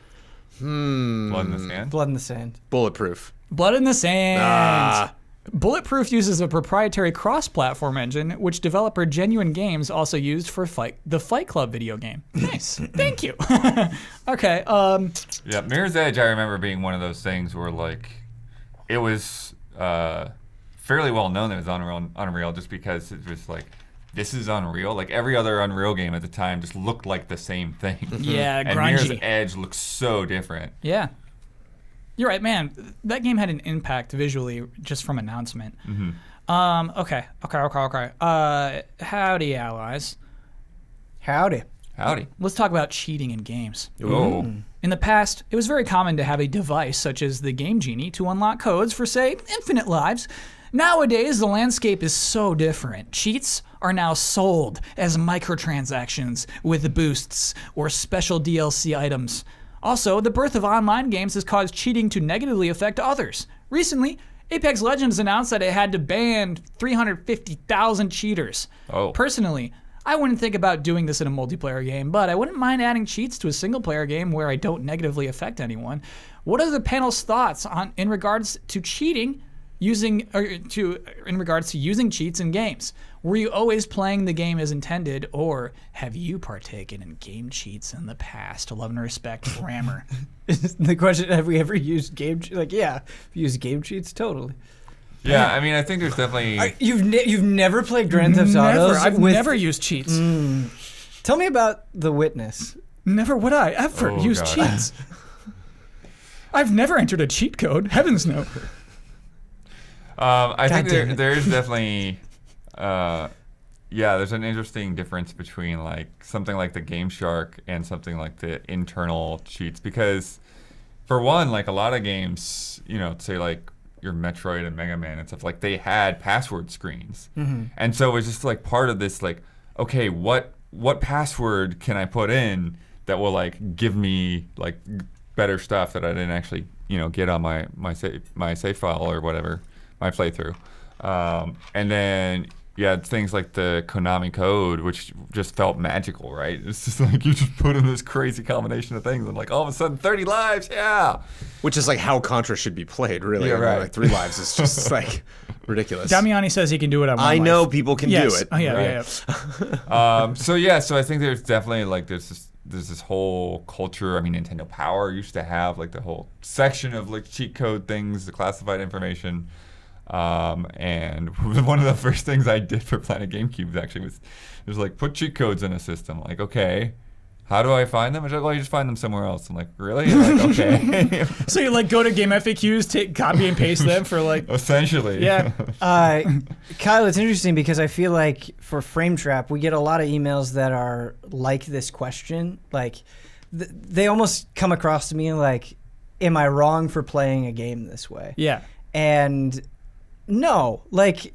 Hmm. Blood in the Sand. Blood in the Sand. Bulletproof. Blood in the Sand. Ah. Bulletproof uses a proprietary cross-platform engine, which developer Genuine Games also used for fight the Fight Club video game. Nice. Thank you. Okay. Um, Yeah, Mirror's Edge, I remember being one of those things where, like, it was uh, fairly well known that it was Unreal, Unreal just because it was like, this is Unreal. Like, every other Unreal game at the time just looked like the same thing. yeah, And Mirror's grungy. Edge looks so different. Yeah. You're right, man. That game had an impact visually just from announcement. Um, okay, okay, okay, okay. Uh, howdy, allies. Howdy. Howdy. Let's talk about cheating in games. Oh. In the past, it was very common to have a device such as the Game Genie to unlock codes for, say, infinite lives. Nowadays, the landscape is so different. Cheats are now sold as microtransactions with boosts or special D L C items. Also, the birth of online games has caused cheating to negatively affect others. Recently, Apex Legends announced that it had to ban three hundred fifty thousand cheaters. Oh. Personally, I wouldn't think about doing this in a multiplayer game, but I wouldn't mind adding cheats to a single-player game where I don't negatively affect anyone. What are the panel's thoughts on in regards to cheating using or to in regards to using cheats in games? Were you always playing the game as intended, or have you partaken in game cheats in the past? Love and respect, Rammer. The question, have we ever used game che- Like, yeah, we use game cheats, totally. Yeah, I mean, I think there's definitely. I, you've ne- you've never played Grand Theft Auto? Never. I've with, never used cheats. Tell me about The Witness. Never would I ever Oh, use God. cheats. I've never entered a cheat code. Heavens no. Um, I God think there, damn it. there is definitely, uh, yeah, there's an interesting difference between like something like the Game Shark and something like the internal cheats because, for one, like a lot of games, you know, say like your Metroid and Mega Man and stuff, like they had password screens, and so it was just like part of this like, okay, what what password can I put in that will like give me like better stuff that I didn't actually you know get on my my save my save file or whatever. My playthrough, um, and then yeah, things like the Konami code, which just felt magical, right? It's just like you just put in this crazy combination of things, and like all of a sudden, thirty lives, yeah. Which is like how Contra should be played, really. Yeah, I mean, right. Like three lives is just like ridiculous. Damiani says he can do it. I know people can yes. do it. Oh, yeah, Right. yeah, yeah. Um, so yeah, so I think there's definitely like there's this there's this whole culture. I mean, Nintendo Power used to have like the whole section of like cheat code things, the classified information. Um, and one of the first things I did for Planet GameCube actually was, was like put cheat codes in a system. Like, okay, how do I find them? It's like, well, you just find them somewhere else. I'm like, really? And like, okay. So you like go to game F A Qs, take copy and paste them for like. Essentially. Yeah. Uh, Kyle, it's interesting because I feel like for Frame Trap, we get a lot of emails that are like this question. Like, th- they almost come across to me like, am I wrong for playing a game this way? Yeah. And no, like,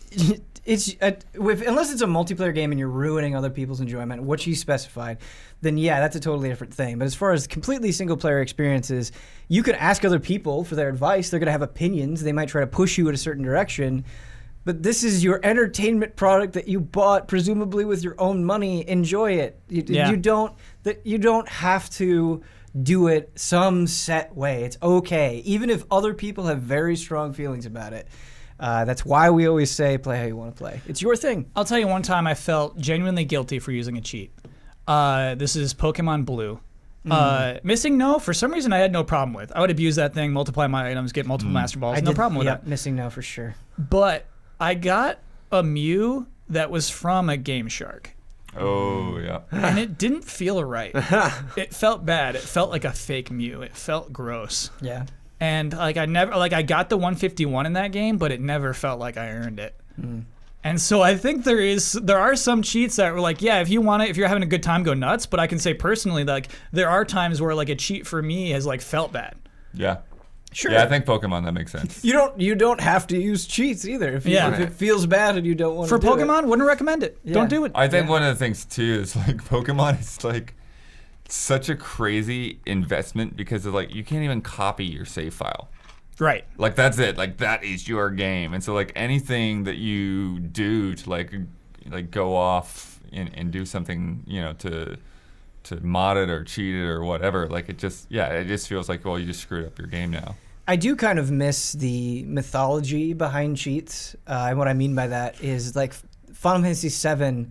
it's uh, with, unless it's a multiplayer game and you're ruining other people's enjoyment, which you specified, then yeah, that's a totally different thing. But as far as completely single player experiences, you can ask other people for their advice. They're going to have opinions. They might try to push you in a certain direction. But this is your entertainment product that you bought, presumably with your own money. Enjoy it. You, Yeah. you don't that you don't have to do it some set way. It's okay, even if other people have very strong feelings about it. Uh, that's why we always say play how you want to play. It's your thing. I'll tell you one time I felt genuinely guilty for using a cheat. Uh, this is Pokemon Blue. Mm. Uh, missing no, for some reason I had no problem with. I would abuse that thing, multiply my items, get multiple Master Balls. I No did- problem with yeah, that. missing no for sure. But I got a Mew that was from a Game Shark. Oh, yeah. And it didn't feel right. It felt bad. It felt like a fake Mew. It felt gross. Yeah. And like I never like I got the one fifty-one in that game, but it never felt like I earned it. Mm. And so I think there is there are some cheats that were like, yeah, if you want it, if you're having a good time, go nuts. But I can say personally, like there are times where like a cheat for me has like felt bad. Yeah. Sure. Yeah, I think Pokemon, that makes sense. You don't you don't have to use cheats either. If, you, Yeah. if it feels bad and you don't want For to do Pokemon, it. wouldn't recommend it. Yeah. Don't do it. I think Yeah. one of the things, too, is like Pokemon is like such a crazy investment because of like you can't even copy your save file. Right. Like that's it. Like that is your game. And so like anything that you do to like like go off and, and do something, you know, to to mod it or cheat it or whatever, like it just yeah, it just feels like, well, you just screwed up your game now. I do kind of miss the mythology behind cheats. Uh, and what I mean by that is like Final Fantasy seven.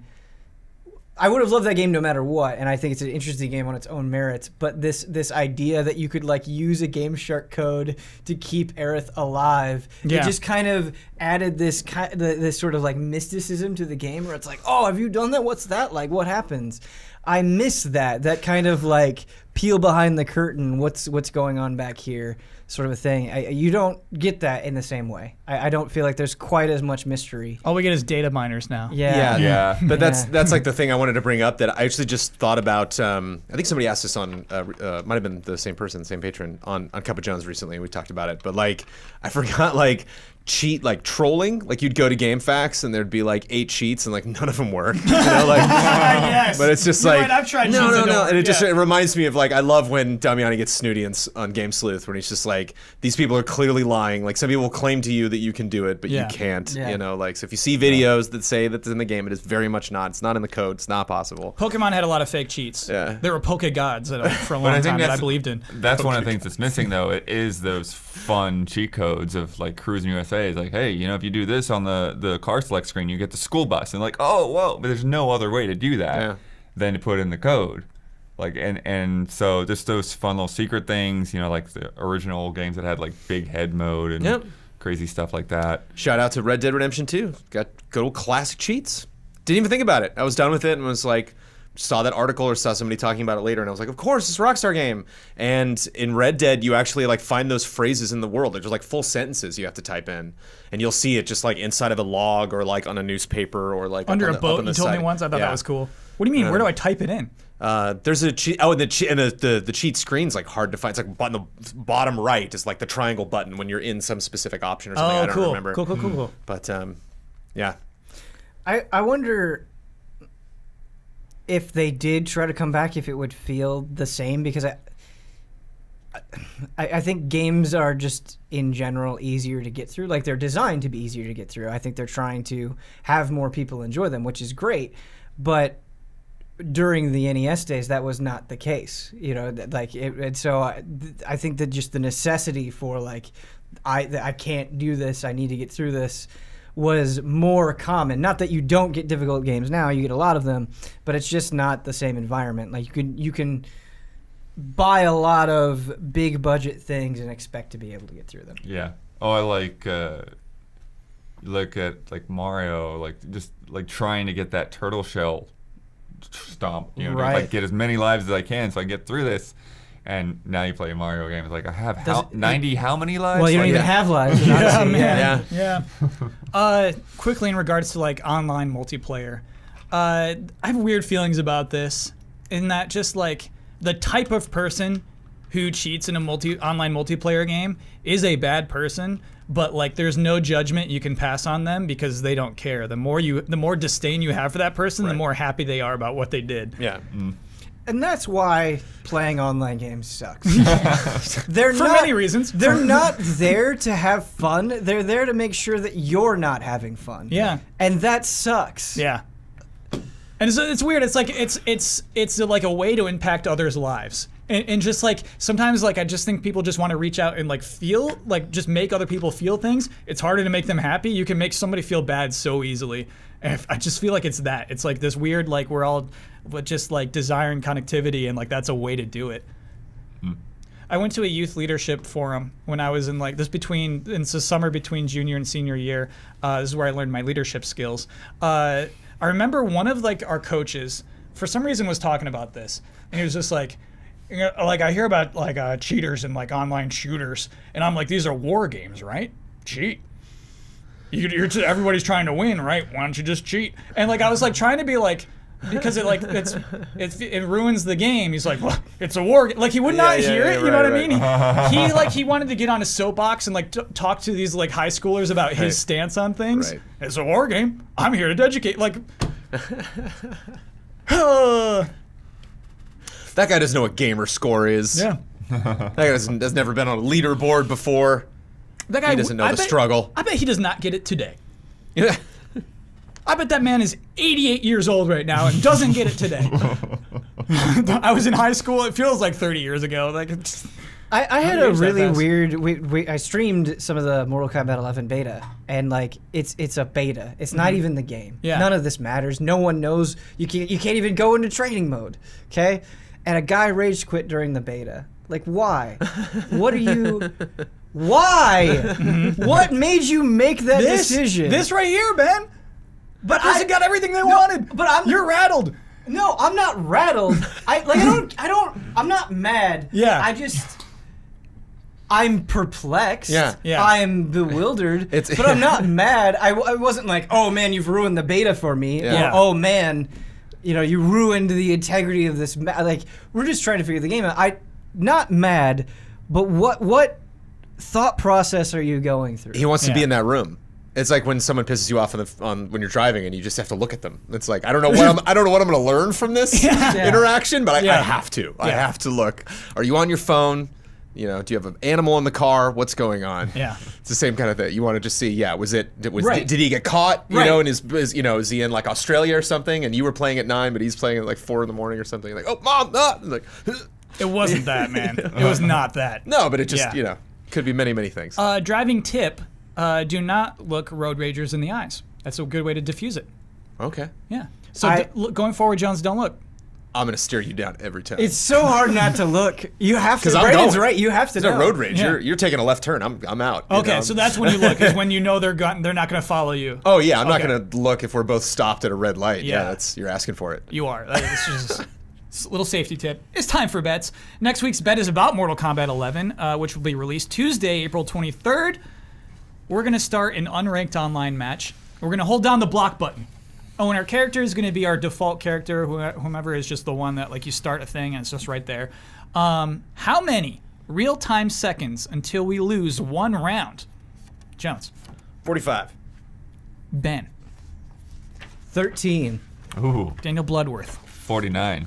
I would have loved that game no matter what, and I think it's an interesting game on its own merits. But this this idea that you could like use a Game Shark code to keep Aerith alive, Yeah. it just kind of added this kind this sort of like mysticism to the game, where it's like, oh, have you done that? What's that like? What happens? I miss that that kind of like peel behind the curtain. What's what's going on back here? Sort of a thing. I, you don't get that in the same way. I, I don't feel like there's quite as much mystery. All we get is data miners now. Yeah. Yeah. But that's Yeah. that's like the thing I wanted to bring up that I actually just thought about. Um, I think somebody asked this on, uh, uh, might have been the same person, the same patron on on Cup of Jones recently, and we talked about it. But like, I forgot like cheat like trolling. Like you'd go to GameFAQs and there'd be like eight cheats and like none of them work. You know, like. Yes. But it's just You're like right, I've tried no, cheats no, that no, don't and it work, just yeah. it reminds me of like I love when Damiani gets snooty on, s- on Game Sleuth when he's just like these people are clearly lying. Like some people will claim to you that you can do it, but Yeah. you can't. Yeah. You know, like so if you see videos that say that's in the game, it is very much not. It's not in the code. It's not possible. Pokemon had a lot of fake cheats. Yeah. There were Poke Gods that, for a But long I think time that I that's- believed in. That's one of the things that's missing, though. It is those fun cheat codes of like Cruising U S A. It's like, hey, you know, if you do this on the the car select screen, you get the school bus, and like, oh, whoa, but there's no other way to do that Yeah. than to put in the code. Like, and and so just those fun little secret things, you know, like the original games that had like big head mode and Yep. crazy stuff like that. Shout out to Red Dead Redemption two. Got good old classic cheats. Didn't even think about it. I was done with it and was like, saw that article or saw somebody talking about it later, and I was like, of course, it's a Rockstar game. And in Red Dead, you actually like find those phrases in the world. They're just like full sentences you have to type in, and you'll see it just like inside of a log or like on a newspaper or like Under up on a the, boat, up on you the told side. me once. I thought Yeah. that was cool. What do you mean? Where do I type it in? Uh, there's a cheat. Oh, and the cheat and the, the the cheat screen's like hard to find. It's like on the bottom right is like the triangle button when you're in some specific option or something. I Oh, don't cool. remember. Cool, cool, cool, cool. But um, yeah. I, I wonder if they did try to come back, if it would feel the same, because I, I I think games are just in general easier to get through. Like they're designed to be easier to get through. I think they're trying to have more people enjoy them, which is great. But during the N E S days, that was not the case. You know, th- like it, and so I, th- I think that just the necessity for like, I th- I can't do this. I need to get through this. Was more common. Not that you don't get difficult games now, you get a lot of them, but it's just not the same environment. Like you can you can buy a lot of big budget things and expect to be able to get through them. Yeah. Oh, I like uh, look at like Mario, like just like trying to get that turtle shell stomp, you know, to, Right. like get as many lives as I can so I get through this. And now you play a Mario game. It's like I have how, Does it- ninety how many lives? Well, you don't Like, even have lives. in Yeah, Odyssey, man. Yeah. Yeah. uh, quickly in regards to like online multiplayer, uh, I have weird feelings about this. In that, just like the type of person who cheats in a multi online multiplayer game is a bad person. But like, there's no judgment you can pass on them because they don't care. The more you, the more disdain you have for that person, the Right. more happy they are about what they did. Yeah. And that's why playing online games sucks. They're For not, many reasons. They're For- not there to have fun. They're there to make sure that you're not having fun. Yeah. And that sucks. Yeah. And it's, it's weird. It's like it's it's it's like a way to impact others' lives. And, and just like sometimes like I just think people just want to reach out and like feel like just make other people feel things. It's harder to make them happy. You can make somebody feel bad so easily. And if, I just feel like it's that. It's like this weird like we're all but just like desiring connectivity and like that's a way to do it. I went to a youth leadership forum when I was in like this between it's the summer between junior and senior year. Uh, this is where I learned my leadership skills. Uh, I remember one of like our coaches for some reason was talking about this, and he was just like, you know, like I hear about like uh, cheaters and like online shooters, and I'm like, these are war games, right? Cheat. You, you're just, everybody's trying to win, right? Why don't you just cheat? And like I was like trying to be like. Because it like it's, it's it ruins the game. He's like, well, it's a war. Like he would not yeah, hear yeah, it. You right, know what right. I mean? He, he like he wanted to get on his soapbox and like t- talk to these like high schoolers about his Right. stance on things. Right. It's a war game. I'm here to educate. Like, uh, That guy doesn't know what gamer score is. yeah. That guy doesn't, has never been on a leaderboard before. That guy He doesn't know I the bet- struggle. I bet he does not get it today. Yeah. I bet that man is eighty-eight years old right now and doesn't get it today. I was in high school. It feels like thirty years ago. Like, it's- I, I had How a is that really fast? weird. We, we, I streamed some of the Mortal Kombat eleven beta, and like it's it's a beta. It's not even the game. Yeah. None of this matters. No one knows. You can't you can't even go into training mode. Okay, and a guy rage quit during the beta. Like why? What are you? Why? What made you make that this decision? This right here, man. but That person I got everything they wanted. but I'm- You're rattled. No, I'm not rattled. I like I don't I don't I'm not mad. Yeah. I just I'm perplexed. Yeah. Yeah. I'm bewildered. It's- but I'm not mad. I, I wasn't like, oh man, you've ruined the beta for me. Yeah. Or, Yeah. oh man, you know, you ruined the integrity of this. Ma-. Like we're just trying to figure the game out. I not mad, but what what thought process are you going through? He wants to be Yeah. in that room. It's like when someone pisses you off on the on when you're driving and you just have to look at them. It's like I don't know what I'm I don't know what I'm going to learn from this Yeah. interaction, but I, I Yeah. have to. I Yeah. have to look. Are you on your phone? You know, do you have an animal in the car? What's going on? Yeah. It's the same kind of thing. You want to just see, yeah, was it did, was Right. did, did he get caught? You Right. know, and is, is you know, is he in like Australia or something and you were playing at nine but he's playing at like four in the morning or something? Like, "Oh, mom." Ah! Like It wasn't that, man. It was not that. no, but it just, Yeah. you know, could be many many things. Uh, driving tip: uh, do not look road ragers in the eyes. That's a good way to diffuse it. Okay. Yeah. So I- d- look, going forward, Jones, don't look. I'm going to stare you down every time. It's so hard not to look. You have to. 'Cause I'm Brandon's going. right. You have to It's know. a road rage. Yeah. You're, you're taking a left turn. I'm I'm out. you Okay, know? so that's when you look. Is when you know they're gon- they're not going to follow you. Oh yeah, I'm Okay. not gonna look if we're both stopped at a red light. Yeah, Yeah. that's you're asking for it. You are. That is just it's a little safety tip. It's time for bets. Next week's bet is about Mortal Kombat eleven, uh, which will be released Tuesday, April twenty-third. We're going to start an unranked online match. We're going to hold down the block button. Oh, and our character is going to be our default character, wh- whomever is just the one that like you start a thing and it's just right there. Um, how many real-time seconds until we lose one round? Jones. forty-five. Ben. Thirteen. Ooh, Daniel Bloodworth. forty-nine.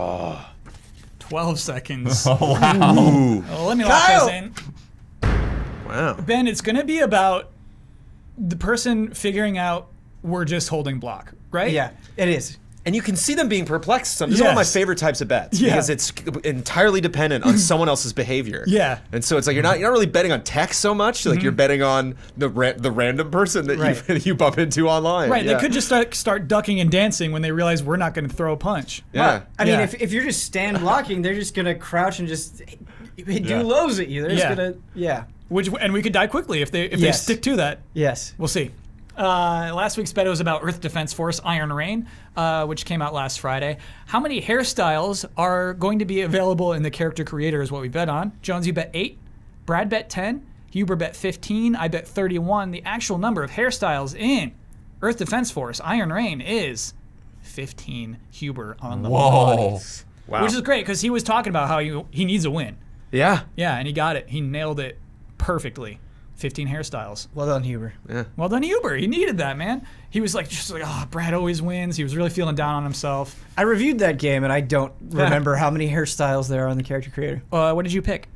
twelve seconds. Oh, wow. Ooh. Well, let me lock Kyle! this in. Wow. Ben, it's going to be about the person figuring out we're just holding block, right? Yeah, it is. And you can see them being perplexed. Some, this is one of my Yes. favorite types of bets Yeah. because it's entirely dependent on someone else's behavior. Yeah. And so it's like you're not you're not really betting on text so much. Like you're betting on the ra- the random person that Right. you you bump into online. Right, Yeah. they could just start, start ducking and dancing when they realize we're not going to throw a punch. Yeah. I mean, Yeah. if, if you're just stand blocking, they're just gonna crouch and just do Yeah. lows at you. They're just Yeah. gonna, yeah, Which and we could die quickly if they if Yes. they stick to that. yes. We'll see. Uh, last week's bet was about Earth Defense Force Iron Rain, uh, which came out last Friday. How many hairstyles are going to be available in the character creator is what we bet on. Jones, you bet eight. Brad bet ten. Huber bet fifteen. I bet thirty-one. The actual number of hairstyles in Earth Defense Force Iron Rain is fifteen. Huber on the Whoa. money. Wow. Which is great because he was talking about how he, he needs a win. Yeah. Yeah, and he got it. He nailed it perfectly. fifteen hairstyles. Well done, Huber. Yeah. Well done, Huber. He needed that, man. He was like, just like, oh, Brad always wins. He was really feeling down on himself. I reviewed that game, and I don't remember how many hairstyles there are on the character creator. Uh, what did you pick?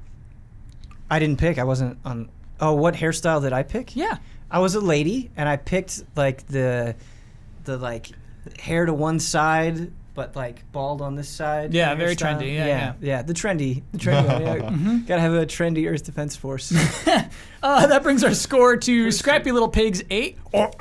I didn't pick. I wasn't on. Oh, what hairstyle did I pick? Yeah. I was a lady, and I picked like the, the like, hair to one side, but like bald on this side. Yeah, very hairstyle. trendy. Yeah, yeah, yeah. yeah, the trendy, the trendy one. Yeah. Mm-hmm. Gotta have a trendy Earth Defense Force. Uh, that brings our score to Scrappy Little Pigs eight.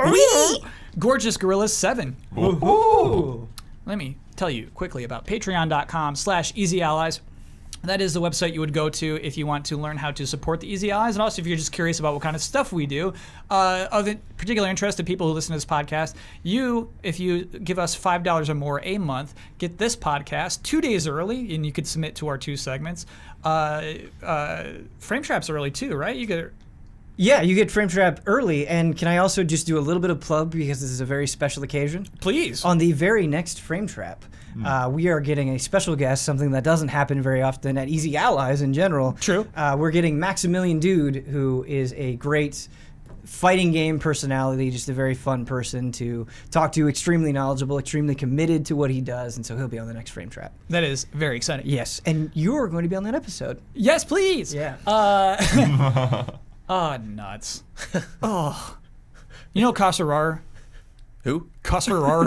Gorgeous Gorillas seven. Ooh. Let me tell you quickly about patreon.com slash easy allies. That is the website you would go to if you want to learn how to support the Easy Allies, and also if you're just curious about what kind of stuff we do. Uh, of particular interest to people who listen to this podcast, you, if you give us five dollars or more a month, get this podcast two days early, and you could submit to our two segments. Uh, uh, Frame Traps early too, right? You get. Yeah, you get Frame Trap early, and can I also just do a little bit of plug because this is a very special occasion? Please. On the very next Frame Trap, Mm. uh, we are getting a special guest, something that doesn't happen very often at Easy Allies in general. True. Uh, we're getting Maximilian Dude, who is a great fighting game personality, just a very fun person to talk to, extremely knowledgeable, extremely committed to what he does, and so he'll be on the next Frame Trap. That is very exciting. Yes, and you're going to be on that episode. Yes, please. Yeah. Uh, oh, nuts. Oh. You know Kassarar? Who? Kassarar.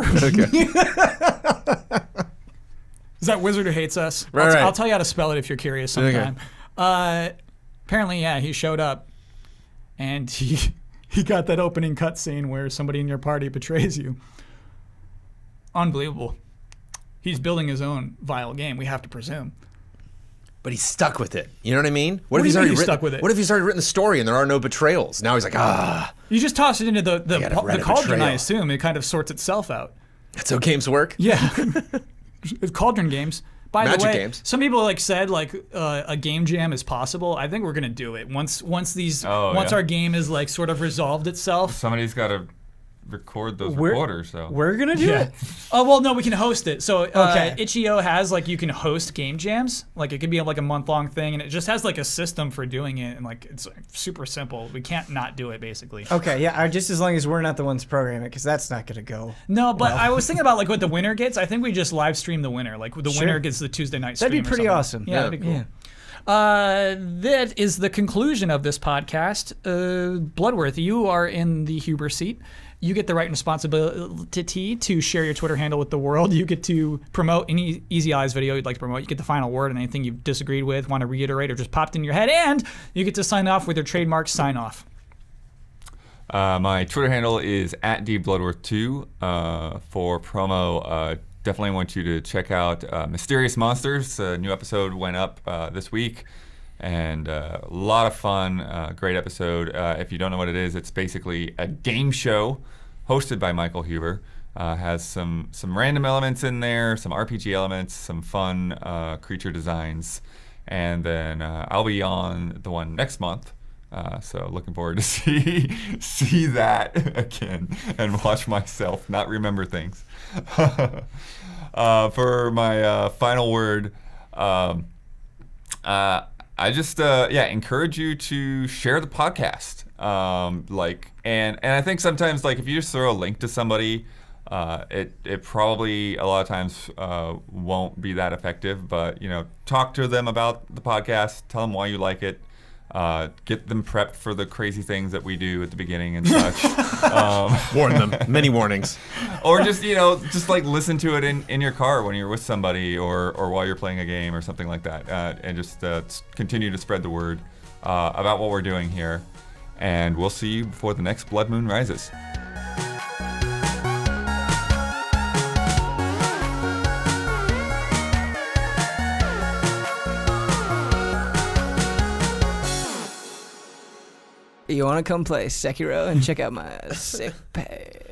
Okay. Is that wizard who hates us? Right, I'll, right. I'll tell you how to spell it if you're curious sometime. Uh, apparently, yeah, he showed up, and he he got that opening cutscene where somebody in your party betrays you. Unbelievable. He's building his own vile game, we have to presume. But he's stuck with it. You know what I mean? What if do he's you mean already he's written, stuck with it? What if he's already written the story and there are no betrayals? Now he's like, ah, You just toss it into the the, gotta the write a cauldron, I betrayal. assume. It kind of sorts itself out. that's how games work. Yeah. It's cauldron games. By Magic the way, games. some people like said like uh, a game jam is possible. I think we're gonna do it once once these Oh, once yeah. our game is like sort of resolved itself. Somebody's got to record those We're- recorders, so. We're going to do it? Oh well, no, we can host it. So uh, Okay. itch dot i o has like you can host game jams. Like it could be like a month long thing, and it just has like a system for doing it, and like it's like, super simple. We can't not do it basically. Okay, yeah, I- just as long as we're not the ones programming it, because that's not going to go. No, but I was thinking about like what the winner gets. I think we just live stream the winner. Like the Sure. winner gets the Tuesday night stream. That'd be or pretty something. awesome. Yeah, Yeah. that'd be cool. Yeah. Uh, that is the conclusion of this podcast. Uh, Bloodworth, you are in the Huber seat. You get the right and responsibility to share your Twitter handle with the world. You get to promote any Easy Eyes video you'd like to promote. You get the final word on anything you've disagreed with, want to reiterate, or just popped in your head. And you get to sign off with your trademark sign off. Uh, my Twitter handle is at d bloodworth two. Uh, for promo, uh, definitely want you to check out uh, Mysterious Monsters. A new episode went up uh, this week, and uh, a lot of fun. Uh, great episode. Uh, if you don't know what it is, it's basically a game show hosted by Michael Huber. Uh, has some some random elements in there, some R P G elements, some fun uh, creature designs, and then uh, I'll be on the one next month. Uh, so looking forward to see see that again and watch myself not remember things. uh, for my uh, final word, um, uh, I just uh, yeah encourage you to share the podcast. Um, like and and I think sometimes like if you just throw a link to somebody, uh, it it probably a lot of times uh, won't be that effective. But you know, talk to them about the podcast. Tell them why you like it. Uh, get them prepped for the crazy things that we do at the beginning and such. um, Warn them. Many warnings. or just, you know, just like listen to it in, in your car when you're with somebody or, or while you're playing a game or something like that. Uh, and just uh, s- continue to spread the word uh, about what we're doing here. And we'll see you before the next Blood Moon rises. You want to come play Sekiro and check out my sick pay?